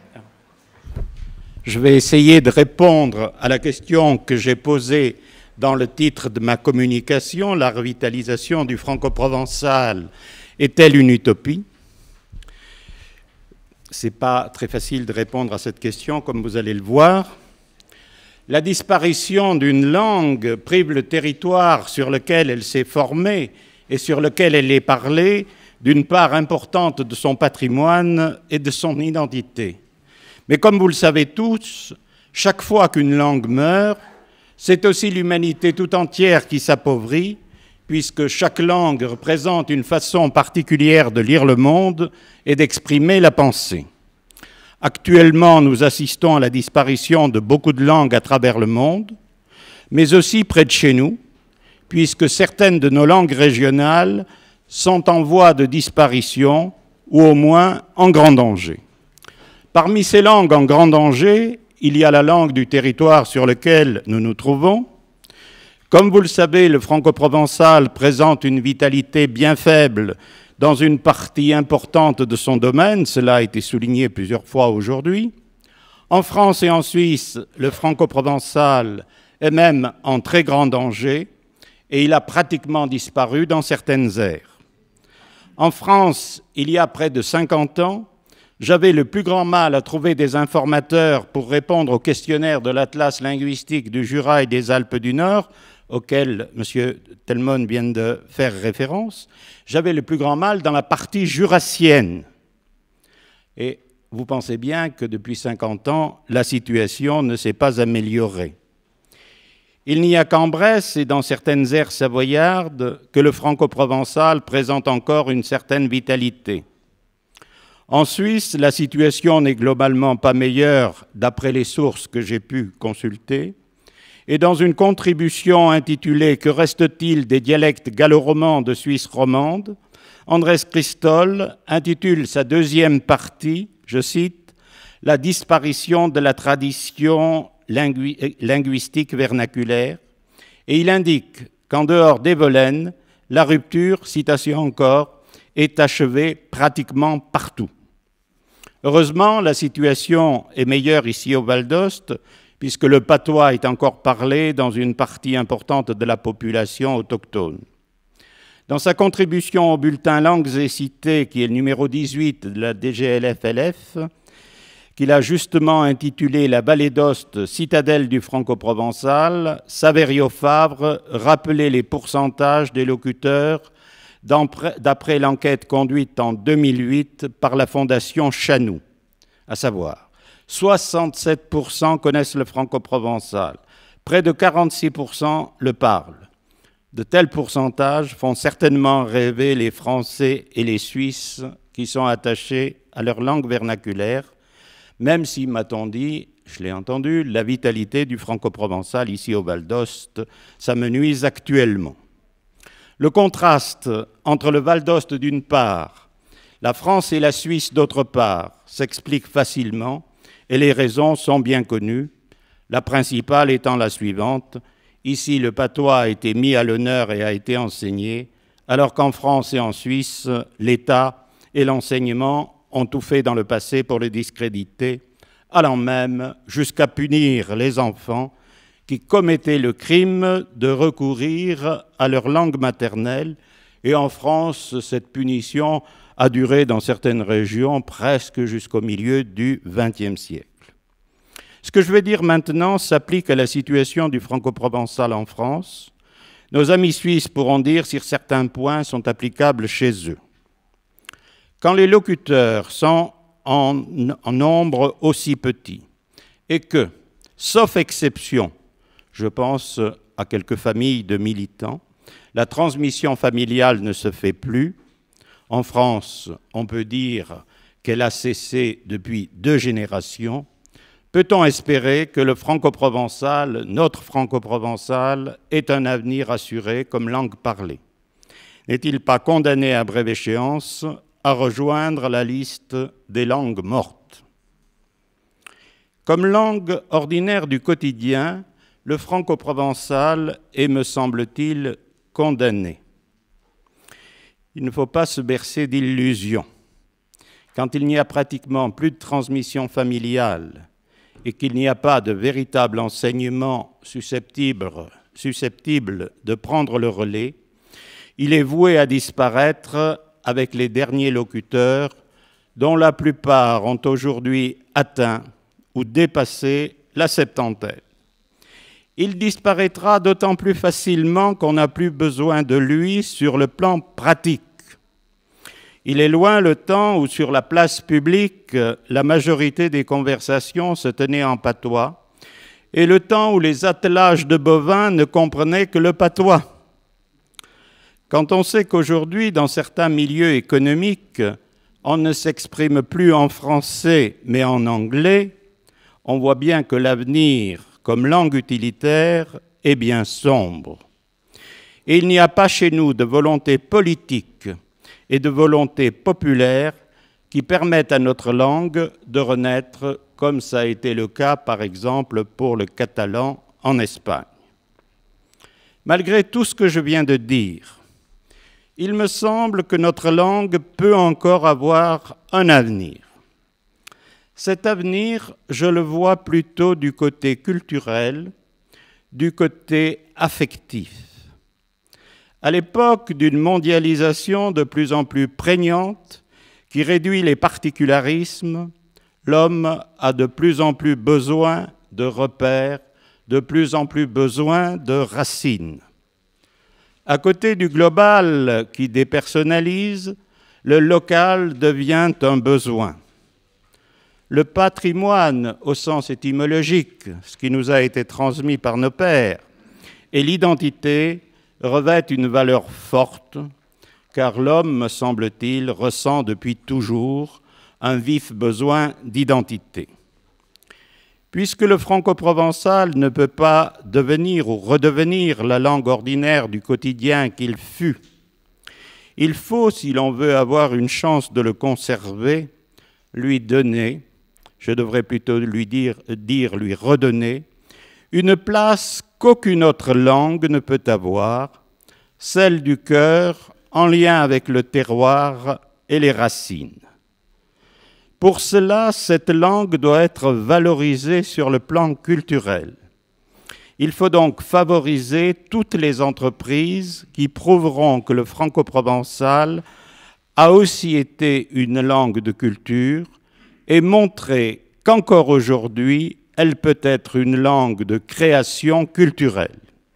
Je vais essayer de répondre à la question que j'ai posée dans le titre de ma communication, la revitalisation du franco-provençal est-elle une utopie? Ce n'est pas très facile de répondre à cette question, comme vous allez le voir. La disparition d'une langue prive le territoire sur lequel elle s'est formée et sur lequel elle est parlée d'une part importante de son patrimoine et de son identité. Mais comme vous le savez tous, chaque fois qu'une langue meurt, c'est aussi l'humanité tout entière qui s'appauvrit, puisque chaque langue représente une façon particulière de lire le monde et d'exprimer la pensée. Actuellement, nous assistons à la disparition de beaucoup de langues à travers le monde, mais aussi près de chez nous, puisque certaines de nos langues régionales sont en voie de disparition ou au moins en grand danger. Parmi ces langues en grand danger, il y a la langue du territoire sur lequel nous nous trouvons. Comme vous le savez, le franco-provençal présente une vitalité bien faible dans une partie importante de son domaine, cela a été souligné plusieurs fois aujourd'hui. En France et en Suisse, le franco-provençal est même en très grand danger et il a pratiquement disparu dans certaines aires. En France, il y a près de 50 ans, j'avais le plus grand mal à trouver des informateurs pour répondre au questionnaire de l'Atlas linguistique du Jura et des Alpes du Nord, auquel M. Telmon vient de faire référence. J'avais le plus grand mal dans la partie jurassienne. Et vous pensez bien que depuis 50 ans, la situation ne s'est pas améliorée. Il n'y a qu'en Bresse et dans certaines aires savoyardes que le franco-provençal présente encore une certaine vitalité. En Suisse, la situation n'est globalement pas meilleure d'après les sources que j'ai pu consulter. Et dans une contribution intitulée « Que reste-t-il des dialectes gallo-romans de Suisse romande ?», Andrés Cristol intitule sa deuxième partie, je cite, « La disparition de la tradition linguistique vernaculaire » et il indique qu'en dehors des Volaines, la rupture, citation encore, est achevée pratiquement partout. Heureusement, la situation est meilleure ici au Val d'Ost, puisque le patois est encore parlé dans une partie importante de la population autochtone. Dans sa contribution au bulletin Langues et Cités, qui est le numéro 18 de la DGLF-LF, qu'il a justement intitulé « La vallée d'Ost, citadelle du franco-provençal », Saverio Favre rappelait les pourcentages des locuteurs d'après l'enquête conduite en 2008 par la Fondation Chanou, à savoir 67% connaissent le franco-provençal, près de 46% le parlent. De tels pourcentages font certainement rêver les Français et les Suisses qui sont attachés à leur langue vernaculaire, même si, m'a-t-on dit, je l'ai entendu, la vitalité du franco-provençal ici au Val d'Ost, ça me nuise actuellement. Le contraste entre le Val d'Ost d'une part, la France et la Suisse d'autre part, s'explique facilement et les raisons sont bien connues, la principale étant la suivante. Ici, le patois a été mis à l'honneur et a été enseigné, alors qu'en France et en Suisse, l'État et l'enseignement ont tout fait dans le passé pour le discréditer, allant même jusqu'à punir les enfants qui commettaient le crime de recourir à leur langue maternelle. Et en France, cette punition a duré dans certaines régions presque jusqu'au milieu du XXe siècle. Ce que je vais dire maintenant s'applique à la situation du franco-provençal en France. Nos amis suisses pourront dire si certains points sont applicables chez eux. Quand les locuteurs sont en nombre aussi petit et que, sauf exception, je pense à quelques familles de militants, la transmission familiale ne se fait plus. En France, on peut dire qu'elle a cessé depuis 2 générations. Peut-on espérer que le franco-provençal, notre franco-provençal, ait un avenir assuré comme langue parlée? N'est-il pas condamné à brève échéance à rejoindre la liste des langues mortes? Comme langue ordinaire du quotidien, le franco-provençal est, me semble-t-il, condamné. Il ne faut pas se bercer d'illusions. Quand il n'y a pratiquement plus de transmission familiale et qu'il n'y a pas de véritable enseignement susceptible de prendre le relais, il est voué à disparaître avec les derniers locuteurs dont la plupart ont aujourd'hui atteint ou dépassé la septantaine. Il disparaîtra d'autant plus facilement qu'on n'a plus besoin de lui sur le plan pratique. Il est loin le temps où sur la place publique, la majorité des conversations se tenaient en patois, et le temps où les attelages de bovins ne comprenaient que le patois. Quand on sait qu'aujourd'hui, dans certains milieux économiques, on ne s'exprime plus en français mais en anglais, on voit bien que l'avenir comme langue utilitaire est bien sombre. Et il n'y a pas chez nous de volonté politique et de volonté populaire qui permettent à notre langue de renaître, comme ça a été le cas, par exemple, pour le catalan en Espagne. Malgré tout ce que je viens de dire, il me semble que notre langue peut encore avoir un avenir. Cet avenir, je le vois plutôt du côté culturel, du côté affectif. À l'époque d'une mondialisation de plus en plus prégnante, qui réduit les particularismes, l'homme a de plus en plus besoin de repères, de plus en plus besoin de racines. À côté du global qui dépersonnalise, le local devient un besoin. Le patrimoine, au sens étymologique, ce qui nous a été transmis par nos pères, et l'identité revêtent une valeur forte, car l'homme, me semble-t-il, ressent depuis toujours un vif besoin d'identité. Puisque le franco-provençal ne peut pas devenir ou redevenir la langue ordinaire du quotidien qu'il fut, il faut, si l'on veut avoir une chance de le conserver, lui donner, je devrais plutôt lui dire lui redonner, une place qu'aucune autre langue ne peut avoir, celle du cœur en lien avec le terroir et les racines. Pour cela, cette langue doit être valorisée sur le plan culturel. Il faut donc favoriser toutes les entreprises qui prouveront que le franco-provençal a aussi été une langue de culture et montrer qu'encore aujourd'hui, elle peut être une langue de création culturelle.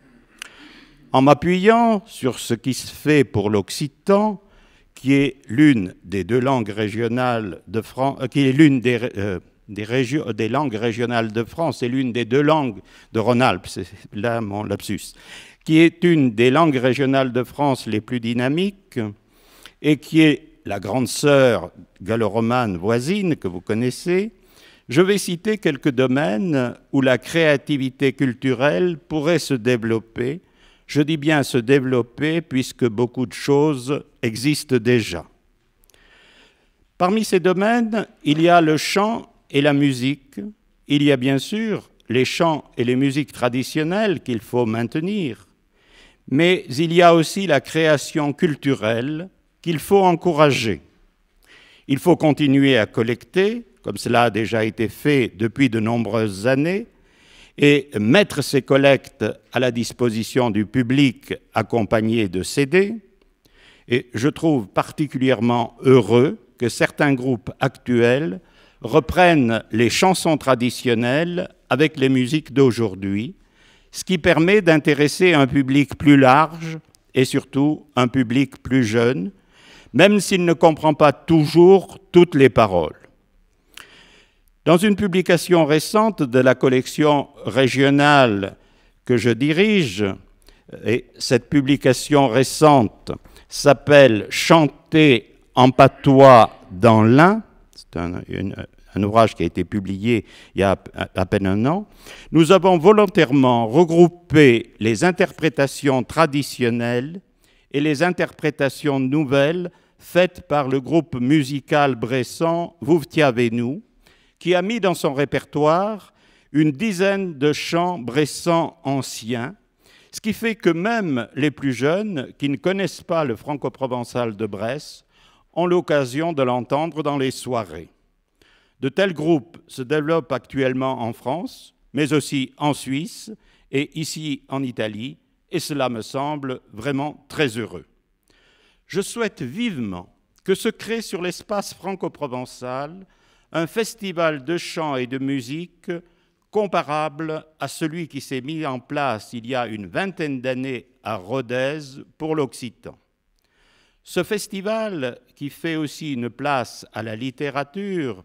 En m'appuyant sur ce qui se fait pour l'occitan, qui est l'une des deux langues régionales de France, qui est l'une des langues régionales de France et l'une des deux langues de Rhône-Alpes, c'est là mon lapsus, qui est une des langues régionales de France les plus dynamiques et qui est la grande sœur gallo-romane voisine que vous connaissez, je vais citer quelques domaines où la créativité culturelle pourrait se développer. Je dis bien se développer puisque beaucoup de choses existent déjà. Parmi ces domaines, il y a le chant et la musique. Il y a bien sûr les chants et les musiques traditionnelles qu'il faut maintenir, mais il y a aussi la création culturelle qu'il faut encourager. Il faut continuer à collecter, comme cela a déjà été fait depuis de nombreuses années, et mettre ces collectes à la disposition du public accompagné de CD. Et je trouve particulièrement heureux que certains groupes actuels reprennent les chansons traditionnelles avec les musiques d'aujourd'hui, ce qui permet d'intéresser un public plus large et surtout un public plus jeune, même s'il ne comprend pas toujours toutes les paroles. Dans une publication récente de la collection régionale que je dirige, et cette publication récente s'appelle « Chanter en patois dans l'Ain », c'est un ouvrage qui a été publié il y a à peine un an, nous avons volontairement regroupé les interprétations traditionnelles et les interprétations nouvelles faites par le groupe musical bressan Vouvtiavez-nous, qui a mis dans son répertoire une dizaine de chants bressans anciens, ce qui fait que même les plus jeunes, qui ne connaissent pas le franco-provençal de Bresse, ont l'occasion de l'entendre dans les soirées. De tels groupes se développent actuellement en France, mais aussi en Suisse et ici en Italie, et cela me semble vraiment très heureux. Je souhaite vivement que se crée sur l'espace franco-provençal un festival de chant et de musique comparable à celui qui s'est mis en place il y a une vingtaine d'années à Rodez pour l'Occitan. Ce festival, qui fait aussi une place à la littérature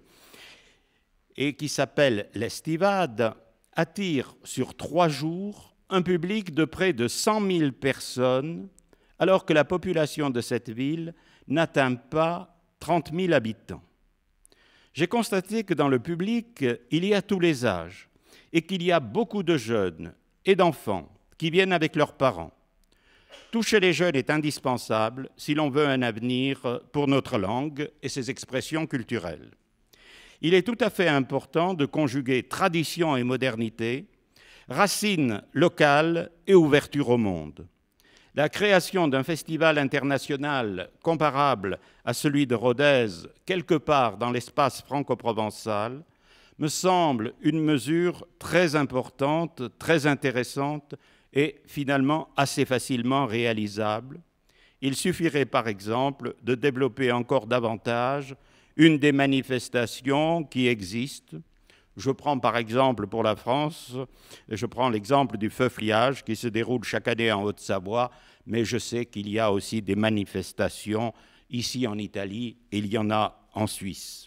et qui s'appelle l'Estivade, attire sur 3 jours un public de près de 100 000 personnes, alors que la population de cette ville n'atteint pas 30 000 habitants. J'ai constaté que dans le public, il y a tous les âges et qu'il y a beaucoup de jeunes et d'enfants qui viennent avec leurs parents. Toucher les jeunes est indispensable si l'on veut un avenir pour notre langue et ses expressions culturelles. Il est tout à fait important de conjuguer tradition et modernité, racines locales et ouverture au monde. La création d'un festival international comparable à celui de Rodez, quelque part dans l'espace franco-provençal, me semble une mesure très importante, très intéressante et finalement assez facilement réalisable. Il suffirait par exemple de développer encore davantage une des manifestations qui existent. Je prends par exemple pour la France, je prends l'exemple du Feu-Fliage qui se déroule chaque année en Haute-Savoie, mais je sais qu'il y a aussi des manifestations ici en Italie et il y en a en Suisse.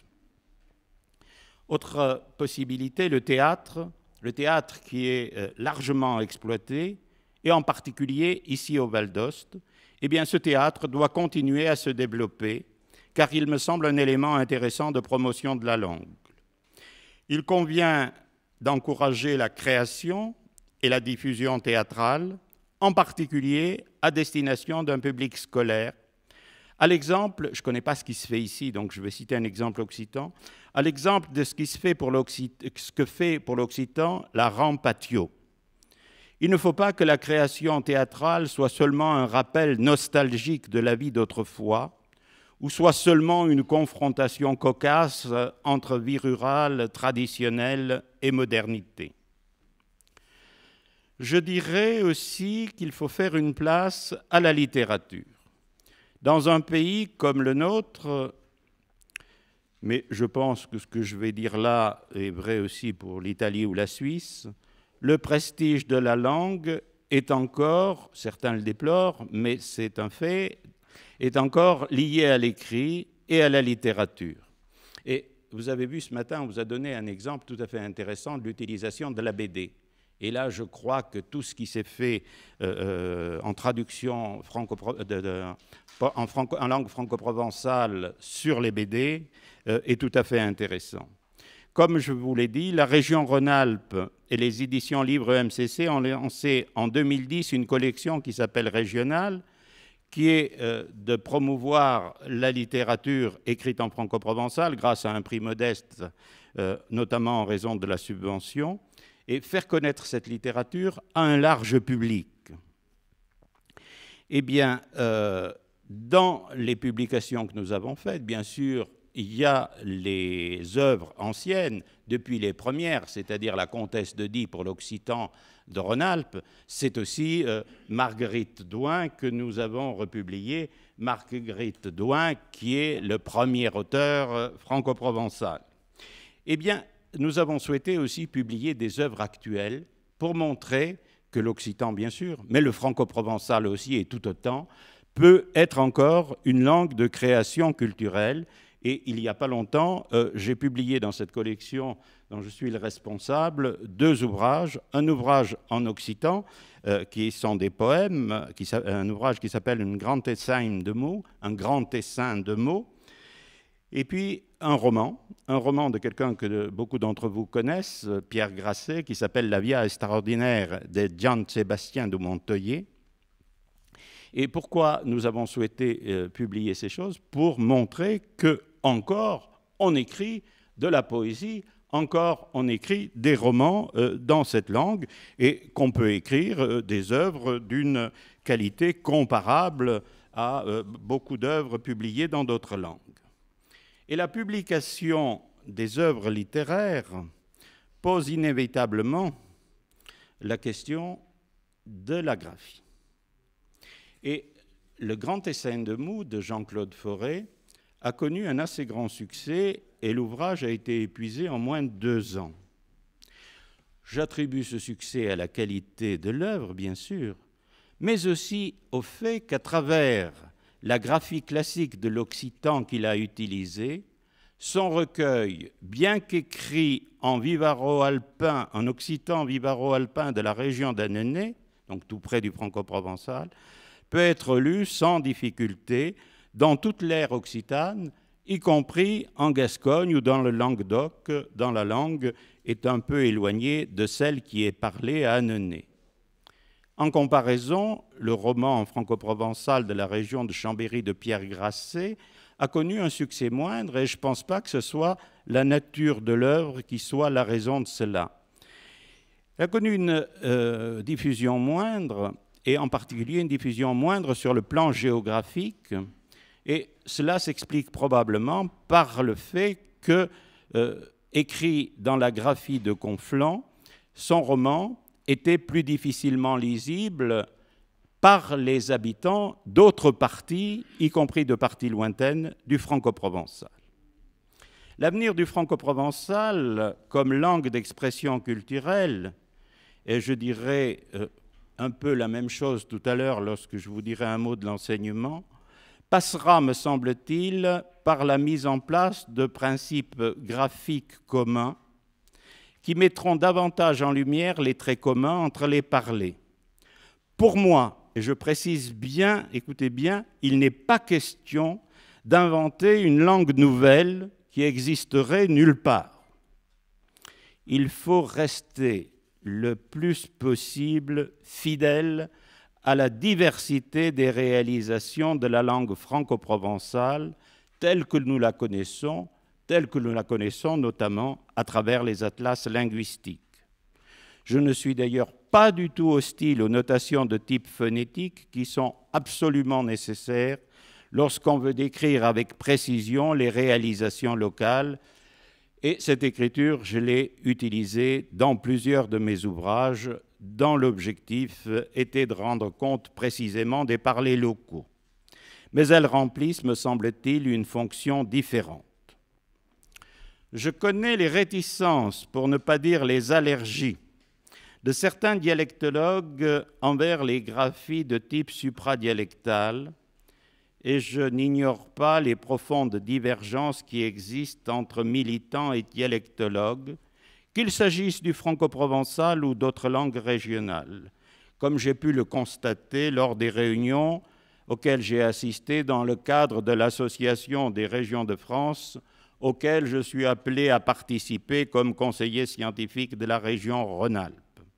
Autre possibilité, le théâtre qui est largement exploité, et en particulier ici au Val d'Ost. Eh bien, ce théâtre doit continuer à se développer, car il me semble un élément intéressant de promotion de la langue. Il convient d'encourager la création et la diffusion théâtrale, en particulier à destination d'un public scolaire. À l'exemple, je ne connais pas ce qui se fait ici, donc je vais citer un exemple occitan, à l'exemple de ce que fait pour l'occitan la Rampatio. Il ne faut pas que la création théâtrale soit seulement un rappel nostalgique de la vie d'autrefois, ou soit seulement une confrontation cocasse entre vie rurale, traditionnelle et modernité. Je dirais aussi qu'il faut faire une place à la littérature. Dans un pays comme le nôtre, mais je pense que ce que je vais dire là est vrai aussi pour l'Italie ou la Suisse, le prestige de la langue est encore, certains le déplorent, mais c'est un fait, est encore lié à l'écrit et à la littérature. Et vous avez vu ce matin, on vous a donné un exemple tout à fait intéressant de l'utilisation de la BD. Et là, je crois que tout ce qui s'est fait en traduction en langue franco-provençale sur les BD est tout à fait intéressant. Comme je vous l'ai dit, la région Rhône-Alpes et les éditions Livres MCC ont lancé en 2010 une collection qui s'appelle Régionale, qui est de promouvoir la littérature écrite en franco-provençal grâce à un prix modeste, notamment en raison de la subvention, et faire connaître cette littérature à un large public. Eh bien, dans les publications que nous avons faites, bien sûr, il y a les œuvres anciennes, depuis les premières, c'est-à-dire la Comtesse de Die pour l'Occitan de Rhône-Alpes. C'est aussi Marguerite Douin que nous avons republiée, Marguerite Douin qui est le premier auteur franco-provençal. Eh bien, nous avons souhaité aussi publier des œuvres actuelles pour montrer que l'occitan, bien sûr, mais le franco-provençal aussi et tout autant, peut être encore une langue de création culturelle. Et il n'y a pas longtemps, j'ai publié dans cette collection dont je suis le responsable 2 ouvrages. Un ouvrage en occitan, qui sont des poèmes, un ouvrage qui s'appelle « Un grand essaim de mots », un grand essaim de mots, et puis un roman de quelqu'un que beaucoup d'entre vous connaissent, Pierre Grasset, qui s'appelle « La Via extraordinaire de Gian Sébastien de Montoyer ». Et pourquoi nous avons souhaité publier ces choses? Pour montrer qu'encore on écrit de la poésie, encore on écrit des romans dans cette langue, et qu'on peut écrire des œuvres d'une qualité comparable à beaucoup d'œuvres publiées dans d'autres langues. Et la publication des œuvres littéraires pose inévitablement la question de la graphie. Et le grand essaim de mots de Jean-Claude Fauré a connu un assez grand succès et l'ouvrage a été épuisé en moins de 2 ans. J'attribue ce succès à la qualité de l'œuvre, bien sûr, mais aussi au fait qu'à travers la graphie classique de l'occitan qu'il a utilisé, son recueil, bien qu'écrit en vivaro-alpin, en occitan vivaro-alpin de la région d'Annonay, donc tout près du franco-provençal, peut être lu sans difficulté dans toute l'aire occitane, y compris en Gascogne ou dans le Languedoc, dont la langue est un peu éloignée de celle qui est parlée à Annonay. En comparaison, le roman franco-provençal de la région de Chambéry de Pierre Grasset a connu un succès moindre et je ne pense pas que ce soit la nature de l'œuvre qui soit la raison de cela. Il a connu une diffusion moindre et en particulier une diffusion moindre sur le plan géographique et cela s'explique probablement par le fait que, écrit dans la graphie de Conflans, son roman était plus difficilement lisible par les habitants d'autres parties, y compris de parties lointaines, du franco-provençal. L'avenir du franco-provençal comme langue d'expression culturelle, et je dirais un peu la même chose tout à l'heure lorsque je vous dirai un mot de l'enseignement, passera, me semble-t-il, par la mise en place de principes graphiques communs qui mettront davantage en lumière les traits communs entre les parlers. Pour moi, et je précise bien, écoutez bien, il n'est pas question d'inventer une langue nouvelle qui existerait nulle part. Il faut rester le plus possible fidèle à la diversité des réalisations de la langue franco-provençale telle que nous la connaissons notamment à travers les atlas linguistiques. Je ne suis d'ailleurs pas du tout hostile aux notations de type phonétique qui sont absolument nécessaires lorsqu'on veut décrire avec précision les réalisations locales. Et cette écriture, je l'ai utilisée dans plusieurs de mes ouvrages dont l'objectif était de rendre compte précisément des parlers locaux. Mais elles remplissent, me semble-t-il, une fonction différente. Je connais les réticences, pour ne pas dire les allergies, de certains dialectologues envers les graphies de type supradialectal, et je n'ignore pas les profondes divergences qui existent entre militants et dialectologues, qu'il s'agisse du franco-provençal ou d'autres langues régionales, comme j'ai pu le constater lors des réunions auxquelles j'ai assisté dans le cadre de l'Association des régions de France, auquel je suis appelé à participer comme conseiller scientifique de la région Rhône-Alpes.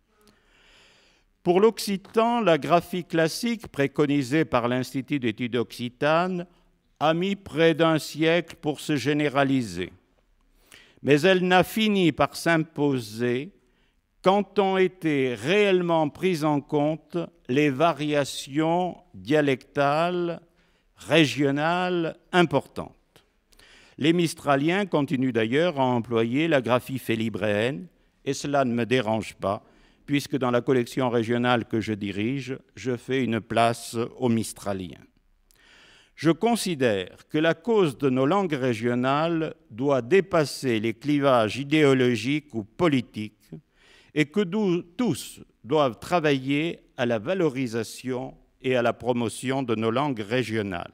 Pour l'occitan, la graphie classique préconisée par l'Institut d'études occitanes a mis près d'un siècle pour se généraliser. Mais elle n'a fini par s'imposer quand ont été réellement prises en compte les variations dialectales, régionales importantes. Les Mistraliens continuent d'ailleurs à employer la graphie félibréenne, et cela ne me dérange pas, puisque dans la collection régionale que je dirige, je fais une place aux Mistraliens. Je considère que la cause de nos langues régionales doit dépasser les clivages idéologiques ou politiques et que tous doivent travailler à la valorisation et à la promotion de nos langues régionales.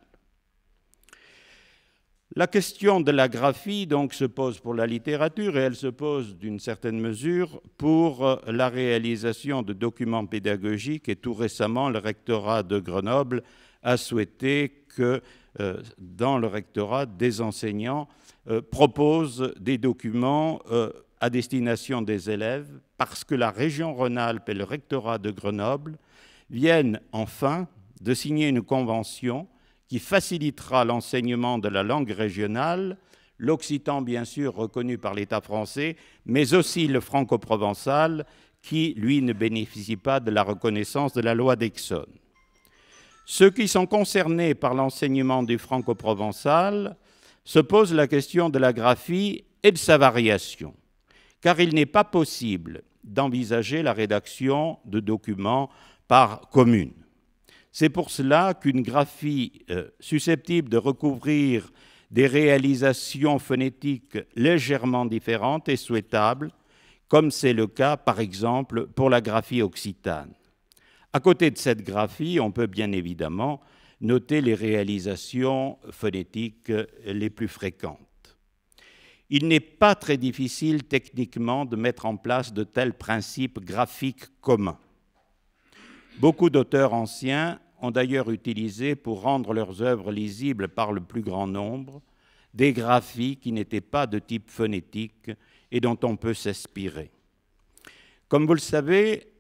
La question de la graphie donc se pose pour la littérature et elle se pose d'une certaine mesure pour la réalisation de documents pédagogiques et tout récemment le rectorat de Grenoble a souhaité que dans le rectorat des enseignants proposent des documents à destination des élèves parce que la région Rhône-Alpes et le rectorat de Grenoble viennent enfin de signer une convention qui facilitera l'enseignement de la langue régionale, l'occitan bien sûr reconnu par l'État français, mais aussi le franco-provençal qui, lui, ne bénéficie pas de la reconnaissance de la loi d'Aixonne. Ceux qui sont concernés par l'enseignement du franco-provençal se posent la question de la graphie et de sa variation, car il n'est pas possible d'envisager la rédaction de documents par commune. C'est pour cela qu'une graphie susceptible de recouvrir des réalisations phonétiques légèrement différentes est souhaitable, comme c'est le cas, par exemple, pour la graphie occitane. À côté de cette graphie, on peut bien évidemment noter les réalisations phonétiques les plus fréquentes. Il n'est pas très difficile techniquement de mettre en place de tels principes graphiques communs. Beaucoup d'auteurs anciens ont d'ailleurs utilisé, pour rendre leurs œuvres lisibles par le plus grand nombre, des graphies qui n'étaient pas de type phonétique et dont on peut s'inspirer. Comme vous le savez,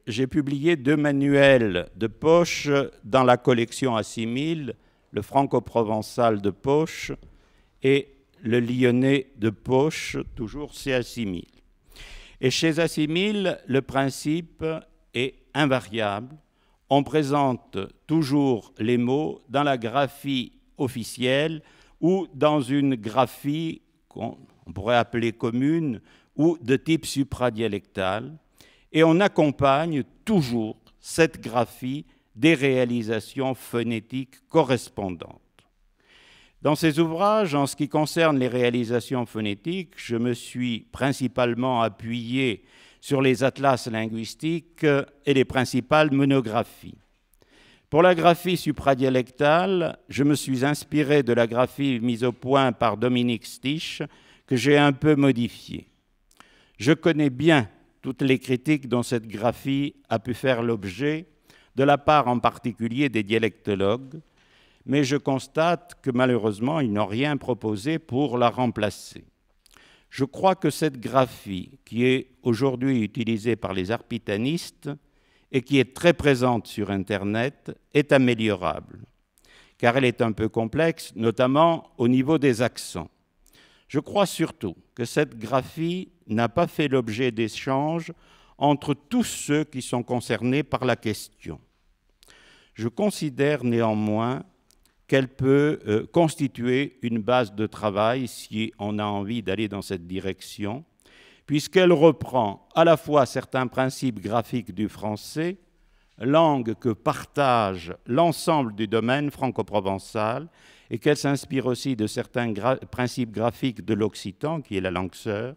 j'ai publié 2 manuels de poche dans la collection Assimile, le franco-provençal de poche et le lyonnais de poche, toujours chez Assimile. Et chez Assimile, le principe est invariable. On présente toujours les mots dans la graphie officielle ou dans une graphie qu'on pourrait appeler commune ou de type supradialectal, et on accompagne toujours cette graphie des réalisations phonétiques correspondantes. Dans ces ouvrages, en ce qui concerne les réalisations phonétiques, je me suis principalement appuyé sur les atlas linguistiques et les principales monographies. Pour la graphie supradialectale, je me suis inspiré de la graphie mise au point par Dominique Stich, que j'ai un peu modifiée. Je connais bien toutes les critiques dont cette graphie a pu faire l'objet, de la part en particulier des dialectologues, mais je constate que malheureusement, ils n'ont rien proposé pour la remplacer. Je crois que cette graphie, qui est aujourd'hui utilisée par les arpitanistes et qui est très présente sur Internet, est améliorable, car elle est un peu complexe, notamment au niveau des accents. Je crois surtout que cette graphie n'a pas fait l'objet d'échanges entre tous ceux qui sont concernés par la question. Je considère néanmoins qu'elle peut constituer une base de travail si on a envie d'aller dans cette direction, puisqu'elle reprend à la fois certains principes graphiques du français, langue que partage l'ensemble du domaine franco-provençal, et qu'elle s'inspire aussi de certains principes graphiques de l'occitan, qui est la langue sœur.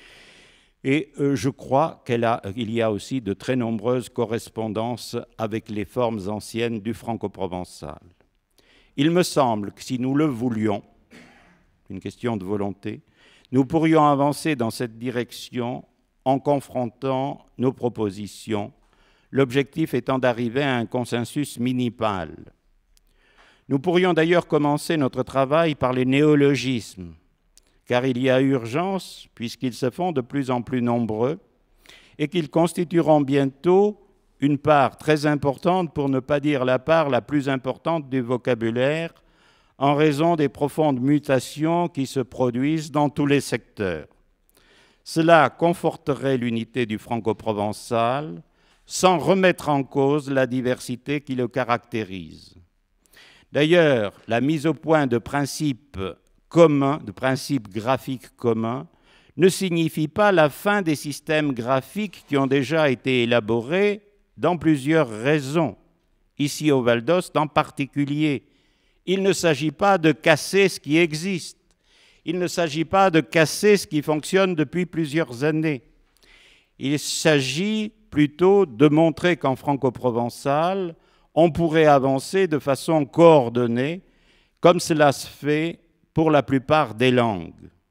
Et je crois qu'il y a aussi de très nombreuses correspondances avec les formes anciennes du franco-provençal. Il me semble que si nous le voulions, une question de volonté, nous pourrions avancer dans cette direction en confrontant nos propositions, l'objectif étant d'arriver à un consensus minimal. Nous pourrions d'ailleurs commencer notre travail par les néologismes, car il y a urgence puisqu'ils se font de plus en plus nombreux et qu'ils constitueront bientôt une part très importante, pour ne pas dire la part la plus importante du vocabulaire, en raison des profondes mutations qui se produisent dans tous les secteurs. Cela conforterait l'unité du franco-provençal sans remettre en cause la diversité qui le caractérise. D'ailleurs, la mise au point de principes communs, de principes graphiques communs, ne signifie pas la fin des systèmes graphiques qui ont déjà été élaborés dans plusieurs raisons, ici au Val d'Ost en particulier. Il ne s'agit pas de casser ce qui existe, il ne s'agit pas de casser ce qui fonctionne depuis plusieurs années. Il s'agit plutôt de montrer qu'en franco-provençal, on pourrait avancer de façon coordonnée, comme cela se fait pour la plupart des langues.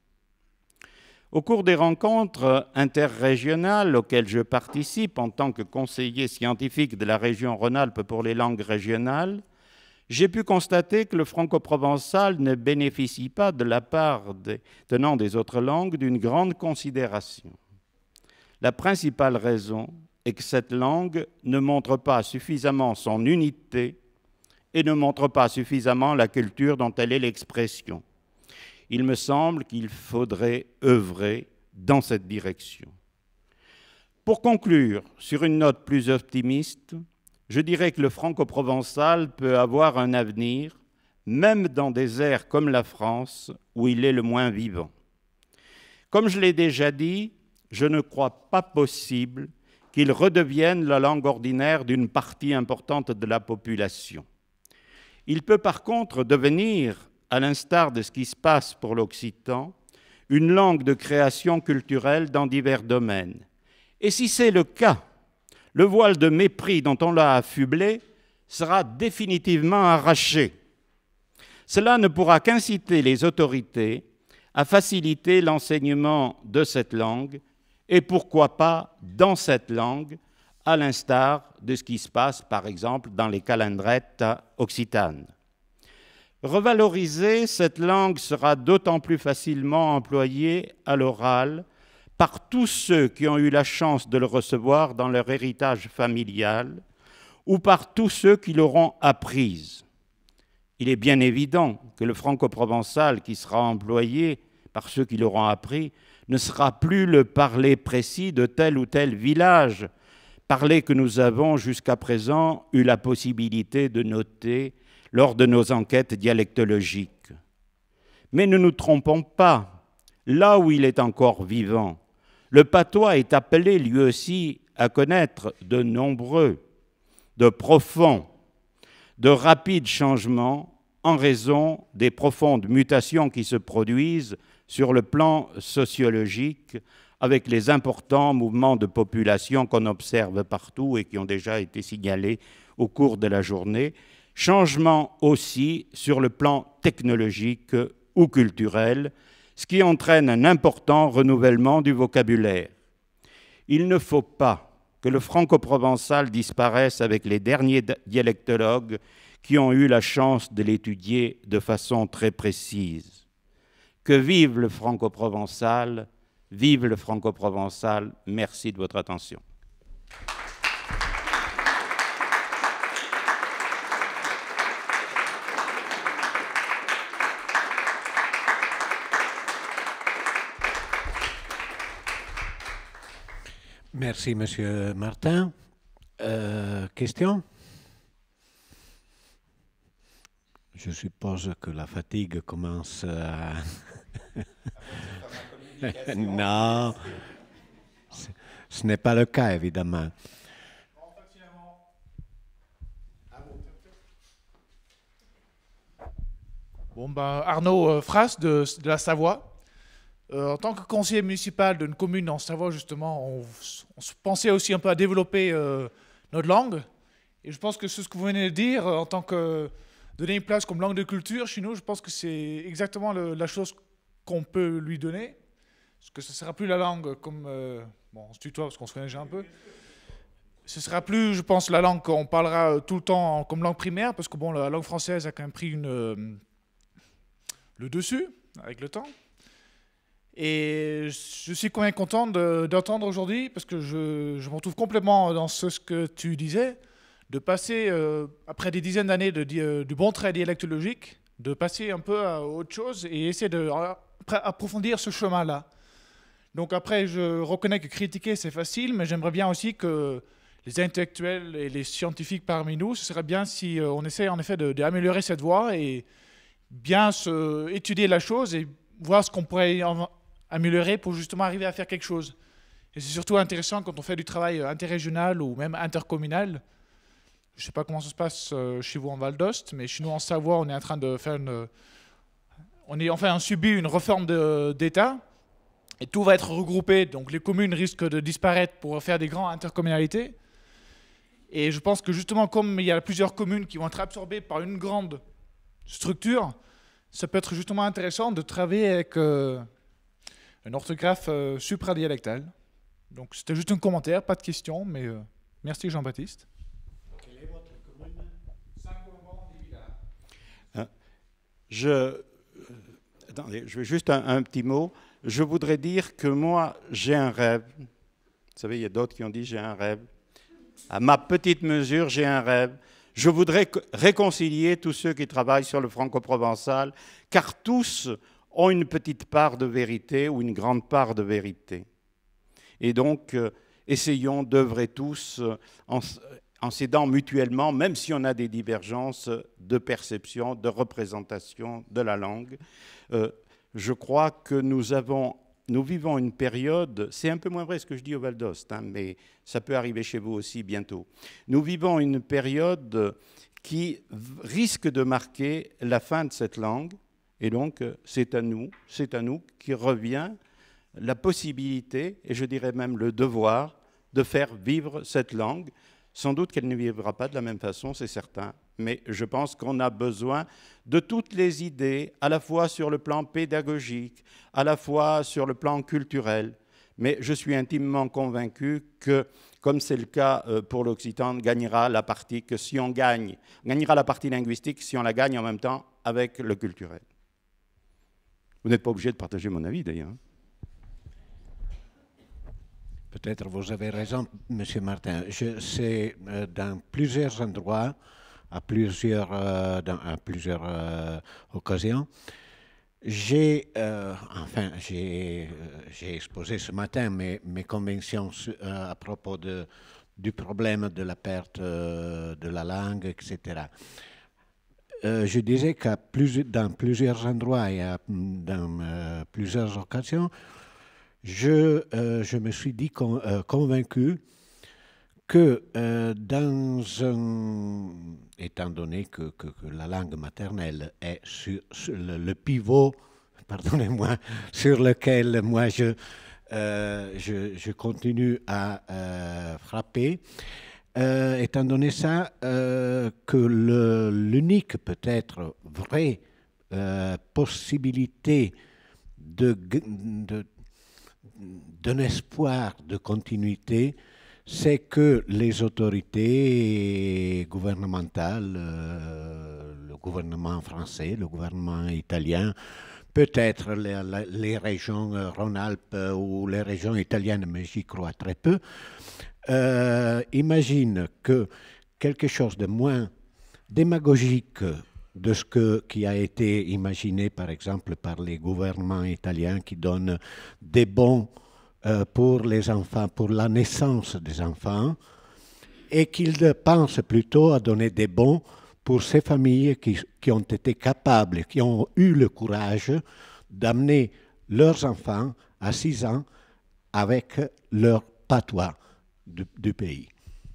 Au cours des rencontres interrégionales auxquelles je participe en tant que conseiller scientifique de la région Rhône-Alpes pour les langues régionales, j'ai pu constater que le franco-provençal ne bénéficie pas de la part des tenants des autres langues d'une grande considération. La principale raison est que cette langue ne montre pas suffisamment son unité et ne montre pas suffisamment la culture dont elle est l'expression. Il me semble qu'il faudrait œuvrer dans cette direction. Pour conclure, sur une note plus optimiste, je dirais que le franco-provençal peut avoir un avenir, même dans des aires comme la France, où il est le moins vivant. Comme je l'ai déjà dit, je ne crois pas possible qu'il redevienne la langue ordinaire d'une partie importante de la population. Il peut par contre devenir, à l'instar de ce qui se passe pour l'occitan, une langue de création culturelle dans divers domaines. Et si c'est le cas, le voile de mépris dont on l'a affublé sera définitivement arraché. Cela ne pourra qu'inciter les autorités à faciliter l'enseignement de cette langue, et pourquoi pas dans cette langue, à l'instar de ce qui se passe par exemple dans les calendrettes occitanes. Revaloriser cette langue sera d'autant plus facilement employée à l'oral par tous ceux qui ont eu la chance de le recevoir dans leur héritage familial ou par tous ceux qui l'auront apprise. Il est bien évident que le franco-provençal qui sera employé par ceux qui l'auront appris ne sera plus le parler précis de tel ou tel village, parler que nous avons jusqu'à présent eu la possibilité de noter lors de nos enquêtes dialectologiques. Mais ne nous trompons pas, là où il est encore vivant, le patois est appelé lui aussi à connaître de nombreux, de profonds, de rapides changements en raison des profondes mutations qui se produisent sur le plan sociologique avec les importants mouvements de population qu'on observe partout et qui ont déjà été signalés au cours de la journée, changements aussi sur le plan technologique ou culturel, ce qui entraîne un important renouvellement du vocabulaire. Il ne faut pas que le franco-provençal disparaisse avec les derniers dialectologues qui ont eu la chance de l'étudier de façon très précise. Que vive le franco-provençal, vive le franco-provençal. Merci de votre attention. Merci, Monsieur Martin. Question? Je suppose que la fatigue commence à... Non, ce n'est pas le cas, évidemment. Bon, ben, Arnaud Frasse de la Savoie. En tant que conseiller municipal d'une commune en Savoie, justement, on se pensait aussi un peu à développer notre langue. Et je pense que ce que vous venez de dire, en tant que donner une place comme langue de culture chez nous, je pense que c'est exactement la chose qu'on peut lui donner. Parce que ce ne sera plus la langue comme... bon, on se tutoie parce qu'on se connaît déjà un peu. Ce ne sera plus, je pense, la langue qu'on parlera tout le temps comme langue primaire, parce que bon, la langue française a quand même pris le dessus avec le temps. Et je suis quand même content d'entendre aujourd'hui, parce que je me retrouve complètement dans ce que tu disais, de passer, après des dizaines d'années du bon trait dialectologique, de passer un peu à autre chose et essayer d'approfondir ce chemin-là. Donc après, je reconnais que critiquer, c'est facile, mais j'aimerais bien aussi que les intellectuels et les scientifiques parmi nous, ce serait bien si on essaie en effet d'améliorer cette voie et bien étudier la chose et voir ce qu'on pourrait améliorer pour justement arriver à faire quelque chose. Et c'est surtout intéressant quand on fait du travail interrégional ou même intercommunal. Je ne sais pas comment ça se passe chez vous en Val d'Ost, mais chez nous en Savoie, on est en train de faire on subit une réforme d'État et tout va être regroupé. Donc les communes risquent de disparaître pour faire des grandes intercommunalités. Et je pense que justement, comme il y a plusieurs communes qui vont être absorbées par une grande structure, ça peut être justement intéressant de travailler avec une orthographe supradialectale. Donc c'était juste un commentaire, pas de question, mais merci Jean-Baptiste. Quelle est votre commune? Attendez, je veux juste un petit mot. Je voudrais dire que moi, j'ai un rêve. Vous savez, il y a d'autres qui ont dit j'ai un rêve. À ma petite mesure, j'ai un rêve. Je voudrais réconcilier tous ceux qui travaillent sur le franco-provençal, car tous ont une petite part de vérité ou une grande part de vérité. Et donc, essayons d'œuvrer tous en s'aidant mutuellement, même si on a des divergences de perception, de représentation de la langue. Je crois que nous vivons une période, c'est un peu moins vrai ce que je dis au Val d'Ost, hein, mais ça peut arriver chez vous aussi bientôt. Nous vivons une période qui risque de marquer la fin de cette langue, et donc c'est à nous qui revient la possibilité, et je dirais même le devoir, de faire vivre cette langue. Sans doute qu'elle ne vivra pas de la même façon, c'est certain, mais je pense qu'on a besoin de toutes les idées, à la fois sur le plan pédagogique, à la fois sur le plan culturel. Mais je suis intimement convaincu que, comme c'est le cas pour l'occitan, gagnera la partie gagnera la partie linguistique si on la gagne en même temps avec le culturel. Vous n'êtes pas obligé de partager mon avis d'ailleurs. Peut-être vous avez raison, Monsieur Martin. C'est dans plusieurs endroits, à plusieurs occasions. J'ai exposé ce matin mes convictions à propos du problème de la perte de la langue, etc. Je disais que dans plusieurs endroits et dans plusieurs occasions, je me suis dit convaincu que étant donné que la langue maternelle est sur le pivot, pardonnez-moi, sur lequel moi je continue à frapper, étant donné ça, que l'unique peut-être vraie possibilité d'un espoir de continuité, c'est que les autorités gouvernementales, le gouvernement français, le gouvernement italien, peut-être les régions Rhône-Alpes ou les régions italiennes, mais j'y crois très peu, imaginent que quelque chose de moins démagogique de ce qui a été imaginé, par exemple, par les gouvernements italiens qui donnent des bons pour les enfants, pour la naissance des enfants, et qu'ils pensent plutôt à donner des bons pour ces familles qui ont été capables, qui ont eu le courage d'amener leurs enfants à 6 ans avec leur patois du pays.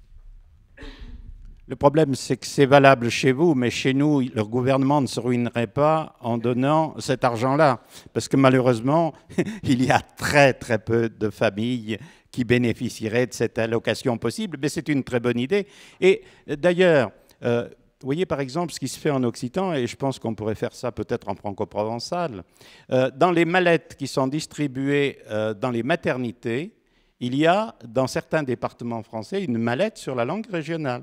Le problème, c'est que c'est valable chez vous, mais chez nous, le gouvernement ne se ruinerait pas en donnant cet argent-là. Parce que malheureusement, il y a très très peu de familles qui bénéficieraient de cette allocation possible. Mais c'est une très bonne idée. Et d'ailleurs, vous voyez par exemple ce qui se fait en occitan, et je pense qu'on pourrait faire ça peut-être en franco-provençal. Dans les mallettes qui sont distribuées dans les maternités, il y a dans certains départements français une mallette sur la langue régionale.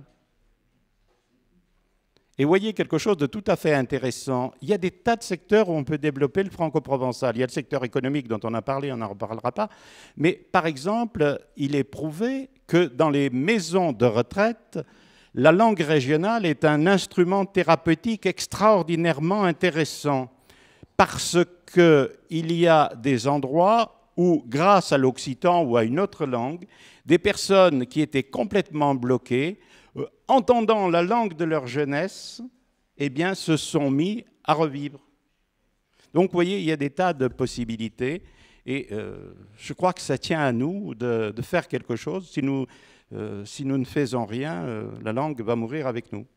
Et voyez quelque chose de tout à fait intéressant. Il y a des tas de secteurs où on peut développer le franco-provençal. Il y a le secteur économique dont on a parlé, on n'en reparlera pas. Mais par exemple, il est prouvé que dans les maisons de retraite, la langue régionale est un instrument thérapeutique extraordinairement intéressant parce qu'il y a des endroits où, grâce à l'occitan ou à une autre langue, des personnes qui étaient complètement bloquées, entendant la langue de leur jeunesse, eh bien, se sont mis à revivre. Donc, vous voyez, il y a des tas de possibilités et je crois que ça tient à nous de faire quelque chose. Si nous ne faisons rien, la langue va mourir avec nous.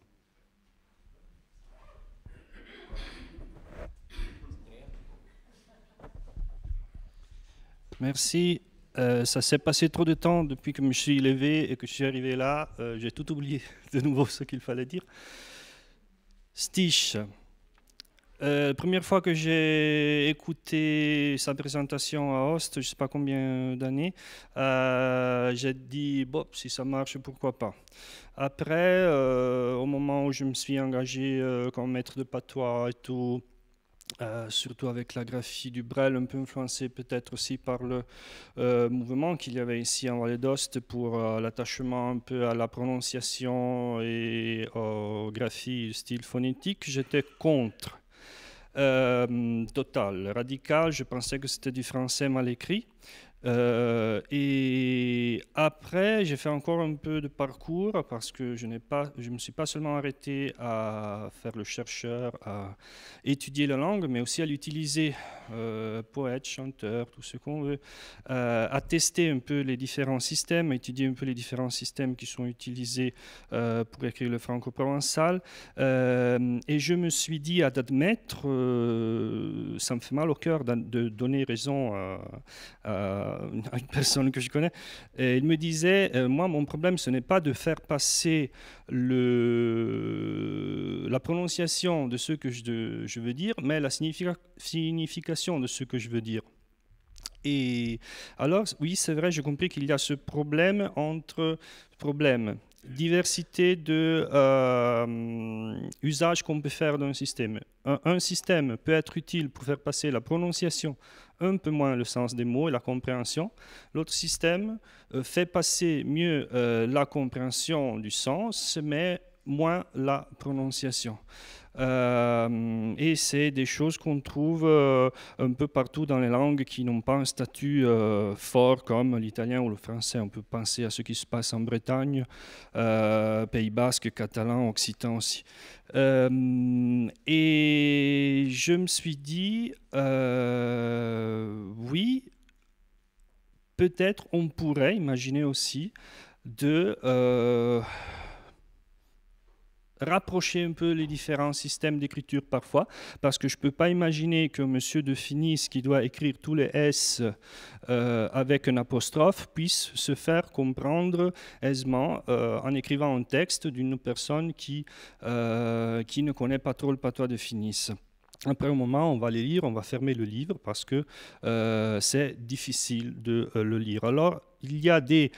Merci. Ça s'est passé trop de temps depuis que je me suis levé et que je suis arrivé là. J'ai tout oublié de nouveau ce qu'il fallait dire. Stich. La première fois que j'ai écouté sa présentation à Host, je ne sais pas combien d'années, j'ai dit, bon, si ça marche, pourquoi pas. Après, au moment où je me suis engagé comme maître de patois et tout, surtout avec la graphie du Braille, un peu influencé peut-être aussi par le mouvement qu'il y avait ici en Vallée d'Ost pour l'attachement un peu à la prononciation et aux graphies style phonétique, j'étais contre. Total, radical, je pensais que c'était du français mal écrit. Et après, j'ai fait encore un peu de parcours parce que je me suis pas seulement arrêté à faire le chercheur, à étudier la langue, mais aussi à l'utiliser, poète, chanteur, tout ce qu'on veut, à tester un peu les différents systèmes, à étudier un peu les différents systèmes qui sont utilisés pour écrire le franco-provençal. Et je me suis dit d'admettre, ça me fait mal au cœur de donner raison à une personne que je connais, et il me disait, moi mon problème ce n'est pas de faire passer la prononciation de ce que je veux dire, mais la signification de ce que je veux dire. Et alors, oui, c'est vrai, j'ai compris qu'il y a ce problème entre diversité de usages qu'on peut faire d'un système. Un système peut être utile pour faire passer la prononciation, un peu moins le sens des mots et la compréhension. L'autre système fait passer mieux la compréhension du sens, mais moins la prononciation. Et c'est des choses qu'on trouve un peu partout dans les langues qui n'ont pas un statut fort comme l'italien ou le français. On peut penser à ce qui se passe en Bretagne, Pays Basque, Catalan, Occitan aussi. Et je me suis dit, oui, peut-être on pourrait imaginer aussi de rapprocher un peu les différents systèmes d'écriture parfois, parce que je ne peux pas imaginer que monsieur de Finis, qui doit écrire tous les S avec un apostrophe, puisse se faire comprendre aisément en écrivant un texte d'une personne qui ne connaît pas trop le patois de Finis. Après un moment, on va les lire, on va fermer le livre parce que c'est difficile de le lire. Alors, il y a des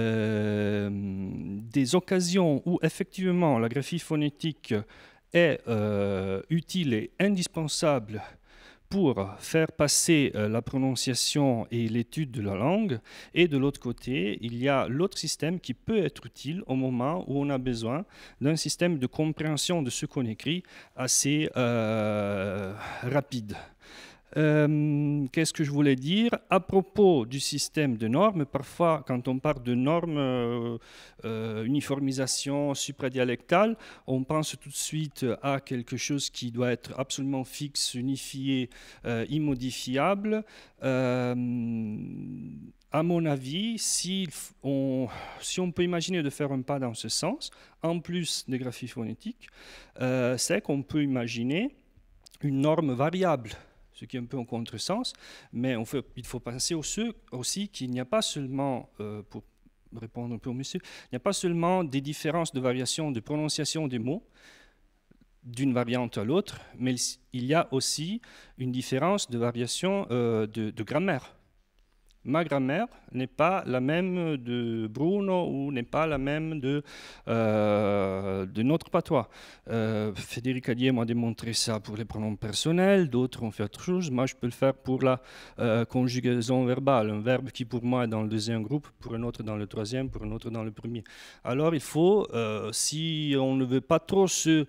occasions où effectivement la graphie phonétique est utile et indispensable pour faire passer la prononciation et l'étude de la langue. Et de l'autre côté, il y a l'autre système qui peut être utile au moment où on a besoin d'un système de compréhension de ce qu'on écrit assez rapide. Qu'est-ce que je voulais dire à propos du système de normes? Parfois, quand on parle de normes, uniformisation supradialectale, on pense tout de suite à quelque chose qui doit être absolument fixe, unifié, immodifiable. À mon avis, si on peut imaginer de faire un pas dans ce sens, en plus des graphies phonétiques, c'est qu'on peut imaginer une norme variable, ce qui est un peu en contresens, mais il faut penser aussi qu'il n'y a pas seulement, pour répondre un peu au monsieur, il n'y a pas seulement des différences de variation de prononciation des mots d'une variante à l'autre, mais il y a aussi une différence de variation de grammaire. Ma grammaire n'est pas la même de Bruno ou n'est pas la même de notre patois. Frédéric Allier m'a démontré ça pour les pronoms personnels, d'autres ont fait autre chose. Moi, je peux le faire pour la conjugaison verbale, un verbe qui pour moi est dans le deuxième groupe, pour un autre dans le troisième, pour un autre dans le premier. Alors, il faut, si on ne veut pas trop se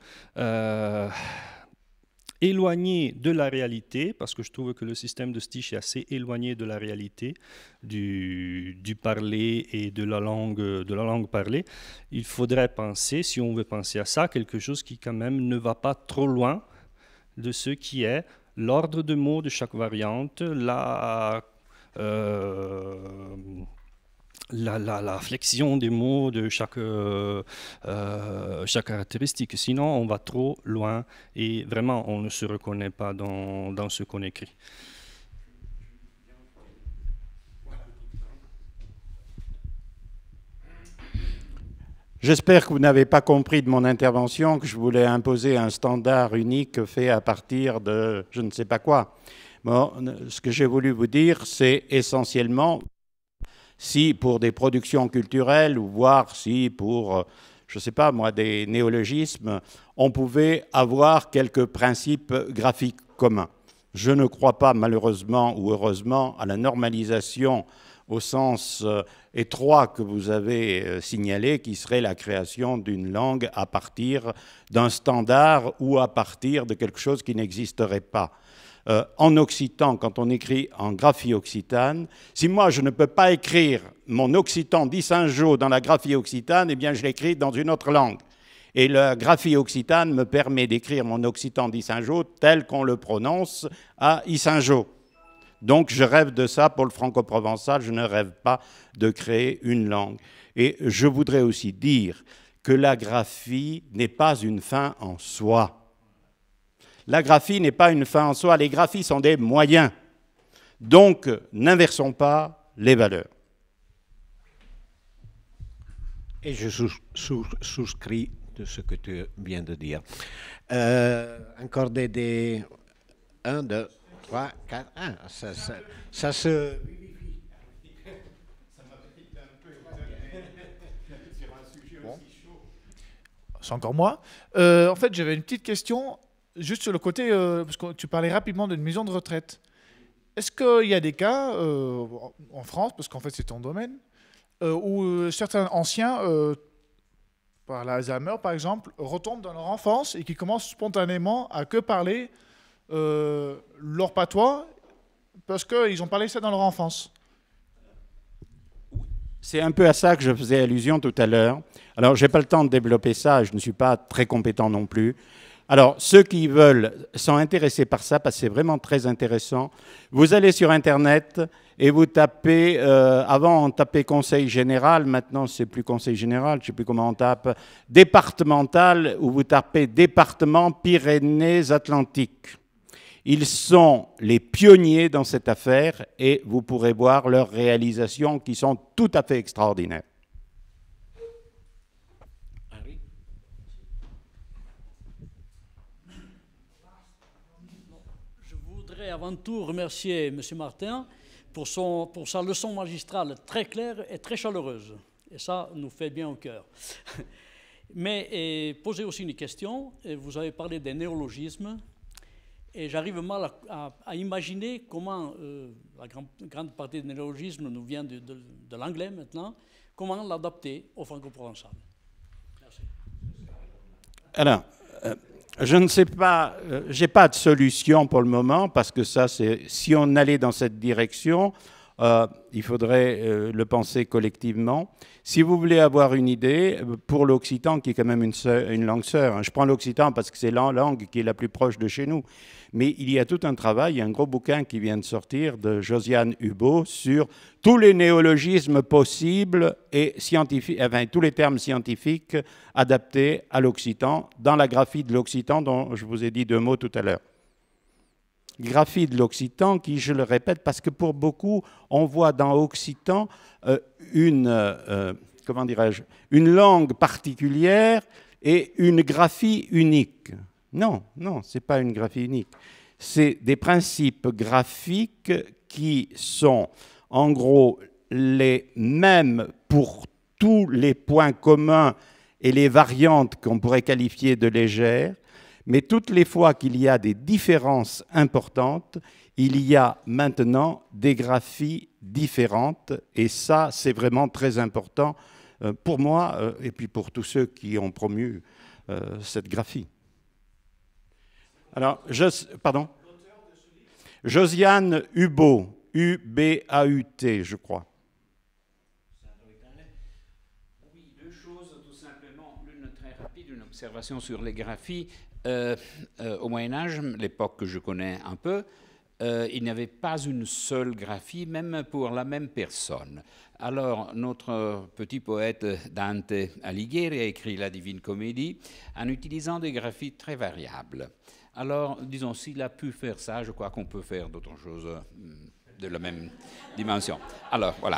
éloigné de la réalité, parce que je trouve que le système de Stich est assez éloigné de la réalité du parler et de la langue parlée. Il faudrait penser, si on veut penser à ça, quelque chose qui quand même ne va pas trop loin de ce qui est l'ordre de mots de chaque variante, la flexion des mots de chaque caractéristique. Sinon, on va trop loin et vraiment, on ne se reconnaît pas dans ce qu'on écrit. J'espère que vous n'avez pas compris de mon intervention que je voulais imposer un standard unique fait à partir de je ne sais pas quoi. Bon, ce que j'ai voulu vous dire, c'est essentiellement si pour des productions culturelles ou voire si pour, je ne sais pas moi, des néologismes, on pouvait avoir quelques principes graphiques communs. Je ne crois pas malheureusement ou heureusement à la normalisation au sens étroit que vous avez signalé, qui serait la création d'une langue à partir d'un standard ou à partir de quelque chose qui n'existerait pas. En occitan, quand on écrit en graphie occitane, si moi je ne peux pas écrire mon occitan d'Yssingeau dans la graphie occitane, eh bien je l'écris dans une autre langue. Et la graphie occitane me permet d'écrire mon occitan d'Yssingeau tel qu'on le prononce à Yssingeau. Donc je rêve de ça pour le franco-provençal, je ne rêve pas de créer une langue. Et je voudrais aussi dire que la graphie n'est pas une fin en soi. La graphie n'est pas une fin en soi, les graphies sont des moyens. Donc, n'inversons pas les valeurs. Et je souscris de ce que tu viens de dire. Encore des 1, 2, 3, 4, 1. Ça se... c'est encore moi. En fait, j'avais une petite question, juste sur le côté, parce que tu parlais rapidement d'une maison de retraite. Est-ce qu'il y a des cas, en France, parce qu'en fait c'est ton domaine, où certains anciens, par l'Alzheimer par exemple, retombent dans leur enfance et qui commencent spontanément à que parler leur patois, parce qu'ils ont parlé ça dans leur enfance? C'est un peu à ça que je faisais allusion tout à l'heure. Alors, je n'ai pas le temps de développer ça, je ne suis pas très compétent non plus. Alors, ceux qui veulent, sont intéressés par ça, parce que c'est vraiment très intéressant, vous allez sur Internet et vous tapez, avant on tapait Conseil général, maintenant c'est plus Conseil général, je ne sais plus comment on tape, départemental, ou vous tapez département Pyrénées-Atlantiques. Ils sont les pionniers dans cette affaire et vous pourrez voir leurs réalisations qui sont tout à fait extraordinaires. Je voudrais avant tout remercier M. Martin pour sa leçon magistrale très claire et très chaleureuse. Et ça nous fait bien au cœur. Mais poser aussi une question. Vous avez parlé des néologismes. Et j'arrive mal à imaginer comment la grande partie des néologismes nous vient de l'anglais maintenant, comment l'adapter au franco-provençal. Merci. Alors, je ne sais pas, je n'ai pas de solution pour le moment, parce que ça, si on allait dans cette direction, il faudrait le penser collectivement. Si vous voulez avoir une idée, pour l'occitan, qui est quand même une langue sœur, hein, je prends l'occitan parce que c'est la langue qui est la plus proche de chez nous, mais il y a tout un travail, il y a un gros bouquin qui vient de sortir de Josiane Hubaut sur tous les néologismes possibles et scientifiques, enfin, tous les termes scientifiques adaptés à l'occitan, dans la graphie de l'occitan dont je vous ai dit 2 mots tout à l'heure. Graphie de l'occitan qui, je le répète, parce que pour beaucoup, on voit dans occitan comment dirais-je, une langue particulière et une graphie unique. Non, non, ce n'est pas une graphie unique. C'est des principes graphiques qui sont en gros les mêmes pour tous les points communs et les variantes qu'on pourrait qualifier de légères, mais toutes les fois qu'il y a des différences importantes, il y a maintenant des graphies différentes, et ça, c'est vraiment très important pour moi et puis pour tous ceux qui ont promu cette graphie. Alors, pardon ? Josiane Hubaut, U-B-A-U-T, je crois. Oui, 2 choses tout simplement. L'une très rapide, une observation sur les graphies. Au Moyen-Âge, l'époque que je connais un peu, il n'y avait pas une seule graphie, même pour la même personne. Alors, notre petit poète Dante Alighieri a écrit la Divine Comédie en utilisant des graphies très variables. Alors, disons, s'il a pu faire ça, je crois qu'on peut faire d'autres choses de la même dimension. Alors, voilà.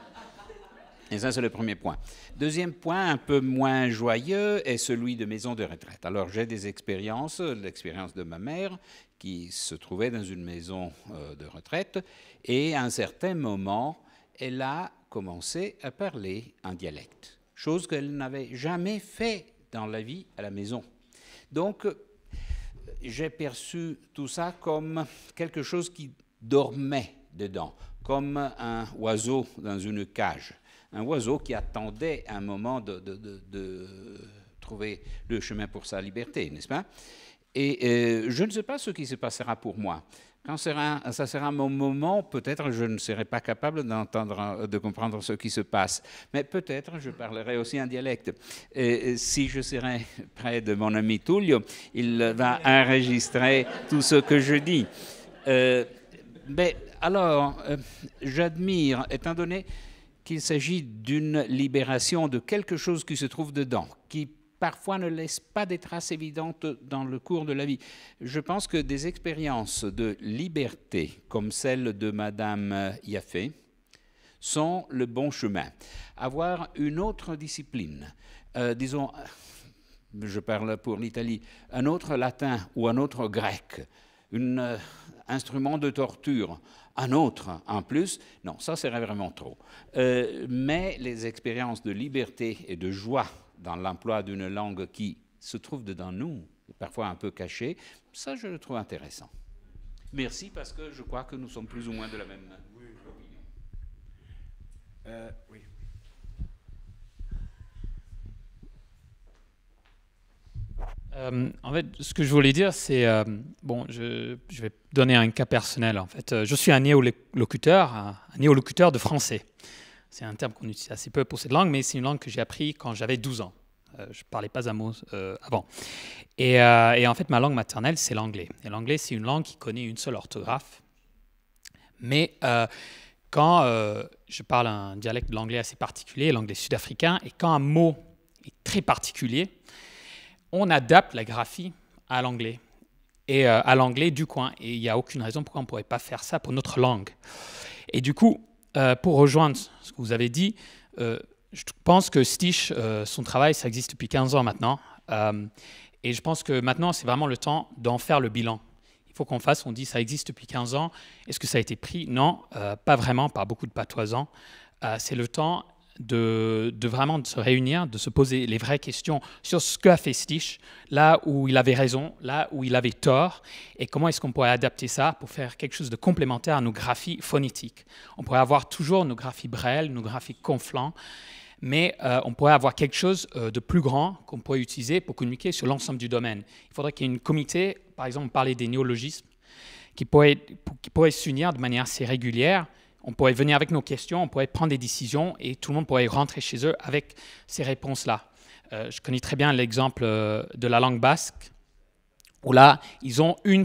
Et ça, c'est le premier point. Deuxième point, un peu moins joyeux, est celui de maison de retraite. Alors, j'ai des expériences, l'expérience de ma mère, qui se trouvait dans une maison de retraite, et à un certain moment, elle a commencé à parler en dialecte, chose qu'elle n'avait jamais fait dans la vie à la maison. Donc, j'ai perçu tout ça comme quelque chose qui dormait dedans, comme un oiseau dans une cage. Un oiseau qui attendait un moment de trouver le chemin pour sa liberté, n'est-ce pas? Et je ne sais pas ce qui se passera pour moi. Quand ça sera mon moment, peut-être je ne serai pas capable de comprendre ce qui se passe. Mais peut-être je parlerai aussi en dialecte. Et si je serai près de mon ami Tullio, il va enregistrer tout ce que je dis. Mais alors, j'admire, étant donné qu'il s'agit d'une libération de quelque chose qui se trouve dedans, qui parfois ne laisse pas des traces évidentes dans le cours de la vie. Je pense que des expériences de liberté, comme celle de Madame Yaffe, sont le bon chemin. Avoir une autre discipline, disons, je parle pour l'Italie, un autre latin ou un autre grec, un instrument de torture, un autre en plus, non, ça serait vraiment trop. Mais les expériences de liberté et de joie dans l'emploi d'une langue qui se trouve dedans nous, parfois un peu cachée, ça je le trouve intéressant. Merci, parce que je crois que nous sommes plus ou moins de la même opinion. Oui. En fait, ce que je voulais dire, c'est, bon, je vais donner un cas personnel. En fait, je suis un néolocuteur de français. C'est un terme qu'on utilise assez peu pour cette langue, mais c'est une langue que j'ai appris quand j'avais 12 ans. Je ne parlais pas un mot avant. Et en fait, ma langue maternelle, c'est l'anglais. Et l'anglais, c'est une langue qui connaît une seule orthographe. Mais quand je parle un dialecte de l'anglais assez particulier, l'anglais sud-africain, et quand un mot est très particulier, on adapte la graphie à l'anglais, et à l'anglais du coin. Et il n'y a aucune raison pourquoi on ne pourrait pas faire ça pour notre langue. Et du coup, pour rejoindre ce que vous avez dit, je pense que Stich, son travail, ça existe depuis 15 ans maintenant. Et je pense que maintenant, c'est vraiment le temps d'en faire le bilan. Il faut qu'on fasse, on dit ça existe depuis 15 ans. Est-ce que ça a été pris? Non, pas vraiment, par beaucoup de patoisans. C'est le temps de vraiment de se réunir, de se poser les vraies questions sur ce qu'a fait Stich, là où il avait raison, là où il avait tort, et comment est-ce qu'on pourrait adapter ça pour faire quelque chose de complémentaire à nos graphies phonétiques. On pourrait avoir toujours nos graphies Braille, nos graphies Conflans, mais on pourrait avoir quelque chose de plus grand qu'on pourrait utiliser pour communiquer sur l'ensemble du domaine. Il faudrait qu'il y ait une comité, par exemple, parler des néologismes, qui pourrait s'unir de manière assez régulière. On pourrait venir avec nos questions, on pourrait prendre des décisions et tout le monde pourrait rentrer chez eux avec ces réponses-là. Je connais très bien l'exemple de la langue basque, où là, ils ont une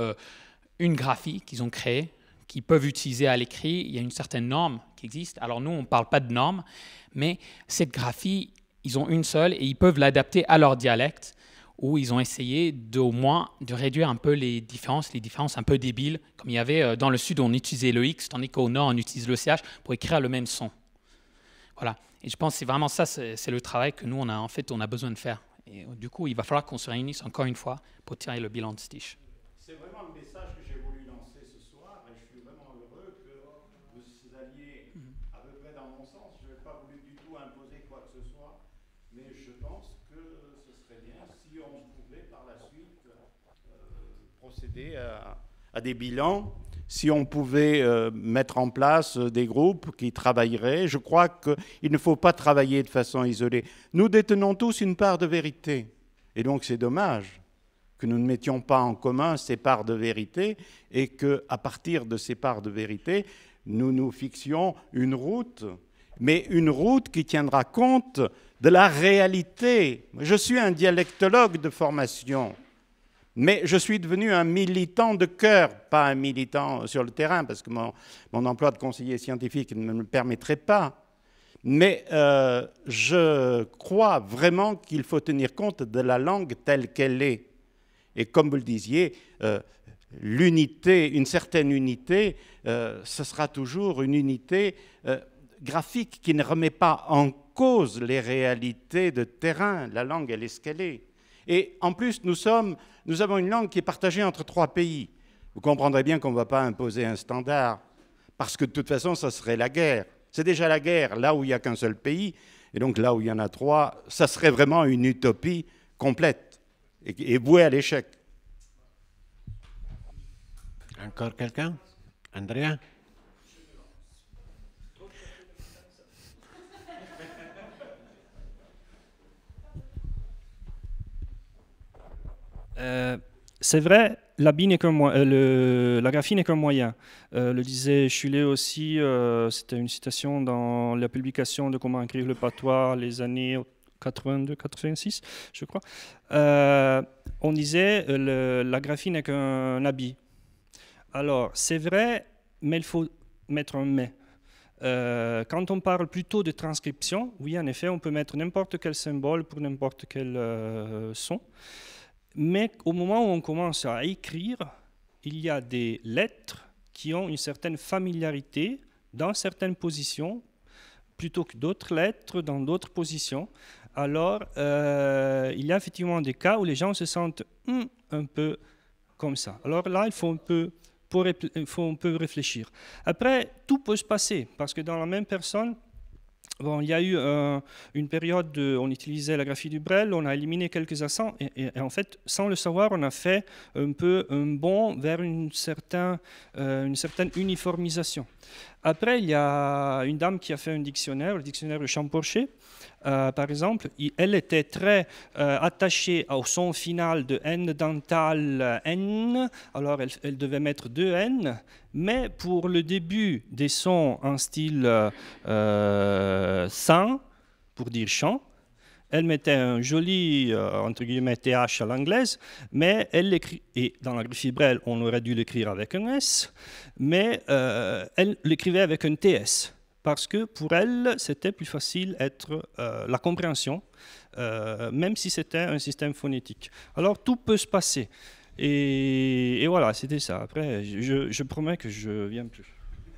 graphie qu'ils ont créée, qu'ils peuvent utiliser à l'écrit. Il y a une certaine norme qui existe. Alors nous, on ne parle pas de normes, mais cette graphie, ils ont une seule et ils peuvent l'adapter à leur dialecte, où ils ont essayé au moins de réduire un peu les différences un peu débiles, comme il y avait dans le sud, on utilisait le X, tandis qu'au nord, on utilise le CH pour écrire le même son. Voilà. Et je pense que c'est vraiment ça, c'est le travail que nous, on a besoin de faire. Et du coup, il va falloir qu'on se réunisse encore une fois pour tirer le bilan de Stich. C'est vraiment le message que j'ai voulu lancer ce soir, et je suis vraiment heureux que vous alliez à peu près dans mon sens. Je n'ai pas voulu du tout imposer quoi que ce soit, mais je pense que ce serait bien si on pouvait par la suite procéder à des bilans, si on pouvait mettre en place des groupes qui travailleraient. Je crois qu'il ne faut pas travailler de façon isolée. Nous détenons tous une part de vérité, et donc c'est dommage que nous ne mettions pas en commun ces parts de vérité et qu'à partir de ces parts de vérité, nous nous fixions une route, mais une route qui tiendra compte de la réalité. Je suis un dialectologue de formation, mais je suis devenu un militant de cœur, pas un militant sur le terrain, parce que mon emploi de conseiller scientifique ne me le permettrait pas. Mais je crois vraiment qu'il faut tenir compte de la langue telle qu'elle est. Et comme vous le disiez, l'unité, une certaine unité, ce sera toujours une unité graphique qui ne remet pas en cause les réalités de terrain. La langue, elle est ce qu'elle est. Et en plus, nous avons une langue qui est partagée entre 3 pays. Vous comprendrez bien qu'on ne va pas imposer un standard, parce que de toute façon, ça serait la guerre. C'est déjà la guerre là où il n'y a qu'un seul pays, et donc là où il y en a 3, ça serait vraiment une utopie complète et vouée à l'échec. Encore quelqu'un? Andrea? C'est vrai, la graphie n'est qu'un moyen. Le disait Schuller aussi, c'était une citation dans la publication de Comment écrire le patois, les années 82-86, je crois. On disait la graphie n'est qu'un habit. Alors, c'est vrai, mais il faut mettre un mais. Quand on parle plutôt de transcription, oui, en effet, on peut mettre n'importe quel symbole pour n'importe quel son. Mais au moment où on commence à écrire, il y a des lettres qui ont une certaine familiarité dans certaines positions, plutôt que d'autres lettres dans d'autres positions. Alors, il y a effectivement des cas où les gens se sentent un peu comme ça. Alors là, il faut un peu réfléchir. Après, tout peut se passer, parce que dans la même personne, Bon, il y a eu une période où on utilisait la graphie du Braille, on a éliminé quelques accents et en fait, sans le savoir, on a fait un peu un bond vers une certaine uniformisation. Après, il y a une dame qui a fait un dictionnaire, le dictionnaire de Champorcher. Par exemple, elle était très attachée au son final de N dental N, alors elle devait mettre 2 N, mais pour le début des sons en style sang, pour dire chant, elle mettait un joli, entre guillemets, TH à l'anglaise, mais elle l'écrit, et dans la graphie Braille, on aurait dû l'écrire avec un S, mais elle l'écrivait avec un TS. Parce que pour elle, c'était plus facile la compréhension, même si c'était un système phonétique. Alors tout peut se passer. Et voilà, c'était ça. Après, je promets que je ne viens plus.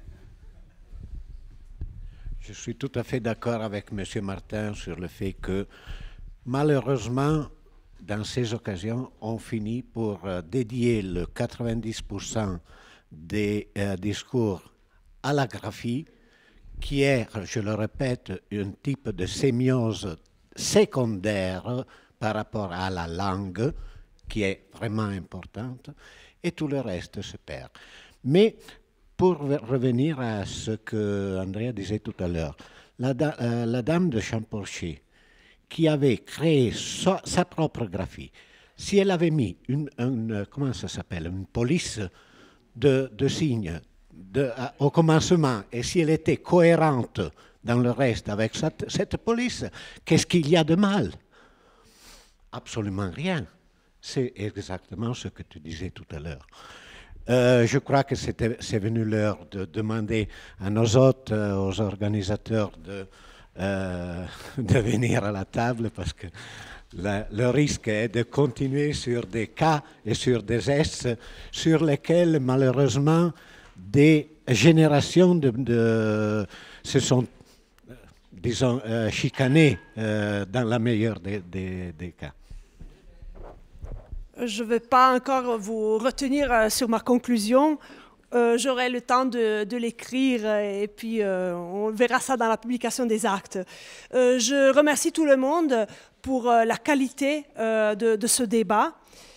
Je suis tout à fait d'accord avec M. Martin sur le fait que, malheureusement, dans ces occasions, on finit pour dédier le 90% des discours à la graphie, qui est, je le répète, un type de sémiose secondaire par rapport à la langue, qui est vraiment importante, et tout le reste se perd. Mais pour revenir à ce que Andrea disait tout à l'heure, la dame de Champorcher, qui avait créé sa propre graphie, si elle avait mis comment ça s'appelle, une police de signes, au commencement, et si elle était cohérente dans le reste avec cette police, qu'est-ce qu'il y a de mal? Absolument rien. C'est exactement ce que tu disais tout à l'heure. Je crois que c'est venu l'heure de demander à nos hôtes, aux organisateurs de venir à la table, parce que le risque est de continuer sur des K et sur des S sur lesquels, malheureusement, des générations se sont, disons, chicanées dans la meilleure des cas. Je ne vais pas encore vous retenir sur ma conclusion. J'aurai le temps de l'écrire et puis on verra ça dans la publication des actes. Je remercie tout le monde pour la qualité de ce débat.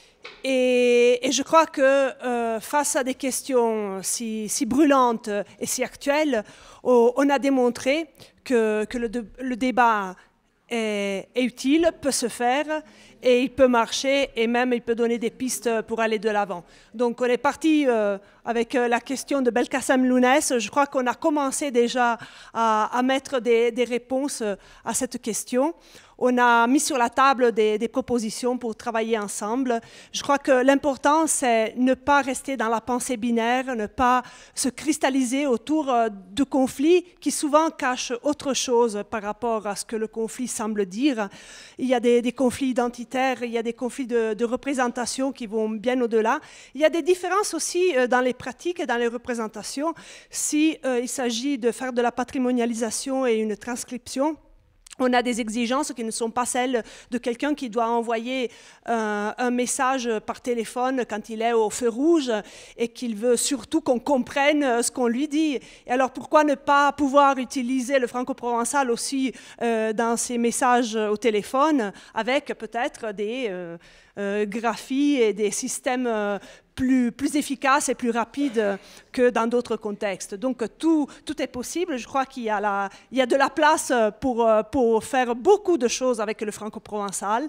Et je crois que face à des questions si brûlantes et si actuelles, on a démontré que le débat est utile, peut se faire et il peut marcher et même il peut donner des pistes pour aller de l'avant. Donc on est parti avec la question de Belkacem Lounès. Je crois qu'on a commencé déjà à mettre des réponses à cette question. On a mis sur la table des propositions pour travailler ensemble. Je crois que l'important, c'est ne pas rester dans la pensée binaire, ne pas se cristalliser autour de conflits qui souvent cachent autre chose par rapport à ce que le conflit semble dire. Il y a des conflits identitaires, il y a des conflits de représentation qui vont bien au-delà. Il y a des différences aussi dans les pratiques et dans les représentations. Si il s'agit de faire de la patrimonialisation et une transcription, on a des exigences qui ne sont pas celles de quelqu'un qui doit envoyer un message par téléphone quand il est au feu rouge et qu'il veut surtout qu'on comprenne ce qu'on lui dit. Et alors pourquoi ne pas pouvoir utiliser le franco-provençal aussi dans ces messages au téléphone avec peut-être des graphies et des systèmes plus efficace et plus rapide que dans d'autres contextes. Donc tout est possible. Je crois qu'il y a de la place pour faire beaucoup de choses avec le franco-provençal.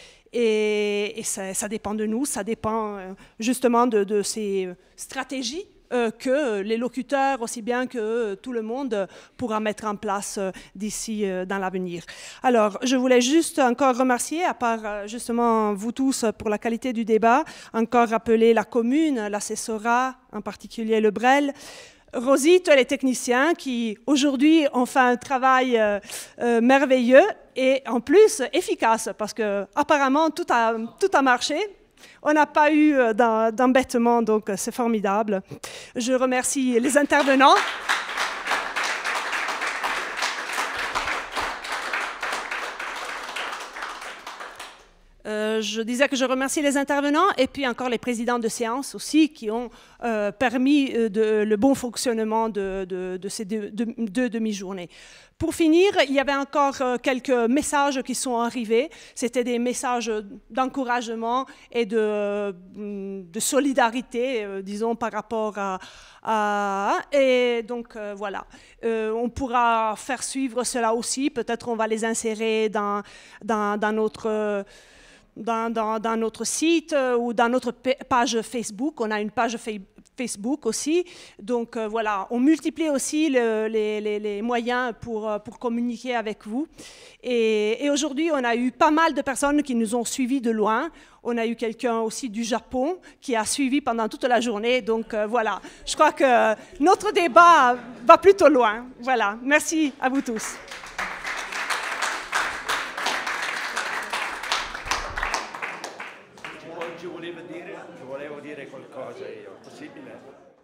Et ça dépend de nous, ça dépend justement de ces stratégies que les locuteurs, aussi bien que tout le monde, pourra mettre en place d'ici dans l'avenir. Alors, je voulais juste encore remercier, à part justement vous tous pour la qualité du débat, encore rappeler la commune, l'assessorat, en particulier le Braille, Rosite, les techniciens qui aujourd'hui ont fait un travail merveilleux et en plus efficace, parce qu'apparemment tout a marché. On n'a pas eu d'embêtement, donc c'est formidable. Je remercie les intervenants. je disais que je remercie les intervenants et puis encore les présidents de séance aussi qui ont permis le bon fonctionnement de ces deux demi-journées. Pour finir, il y avait encore quelques messages qui sont arrivés. C'était des messages d'encouragement et de solidarité, disons, par rapport et donc, voilà. On pourra faire suivre cela aussi. Peut-être on va les insérer dans notre site ou dans notre page Facebook. On a une page Facebook aussi. Donc voilà, on multiplie aussi les moyens pour communiquer avec vous. Et aujourd'hui, on a eu pas mal de personnes qui nous ont suivis de loin. On a eu quelqu'un aussi du Japon qui a suivi pendant toute la journée. Donc voilà, je crois que notre débat va plutôt loin. Voilà, merci à vous tous. Ci volevo dire qualcosa io, possibile?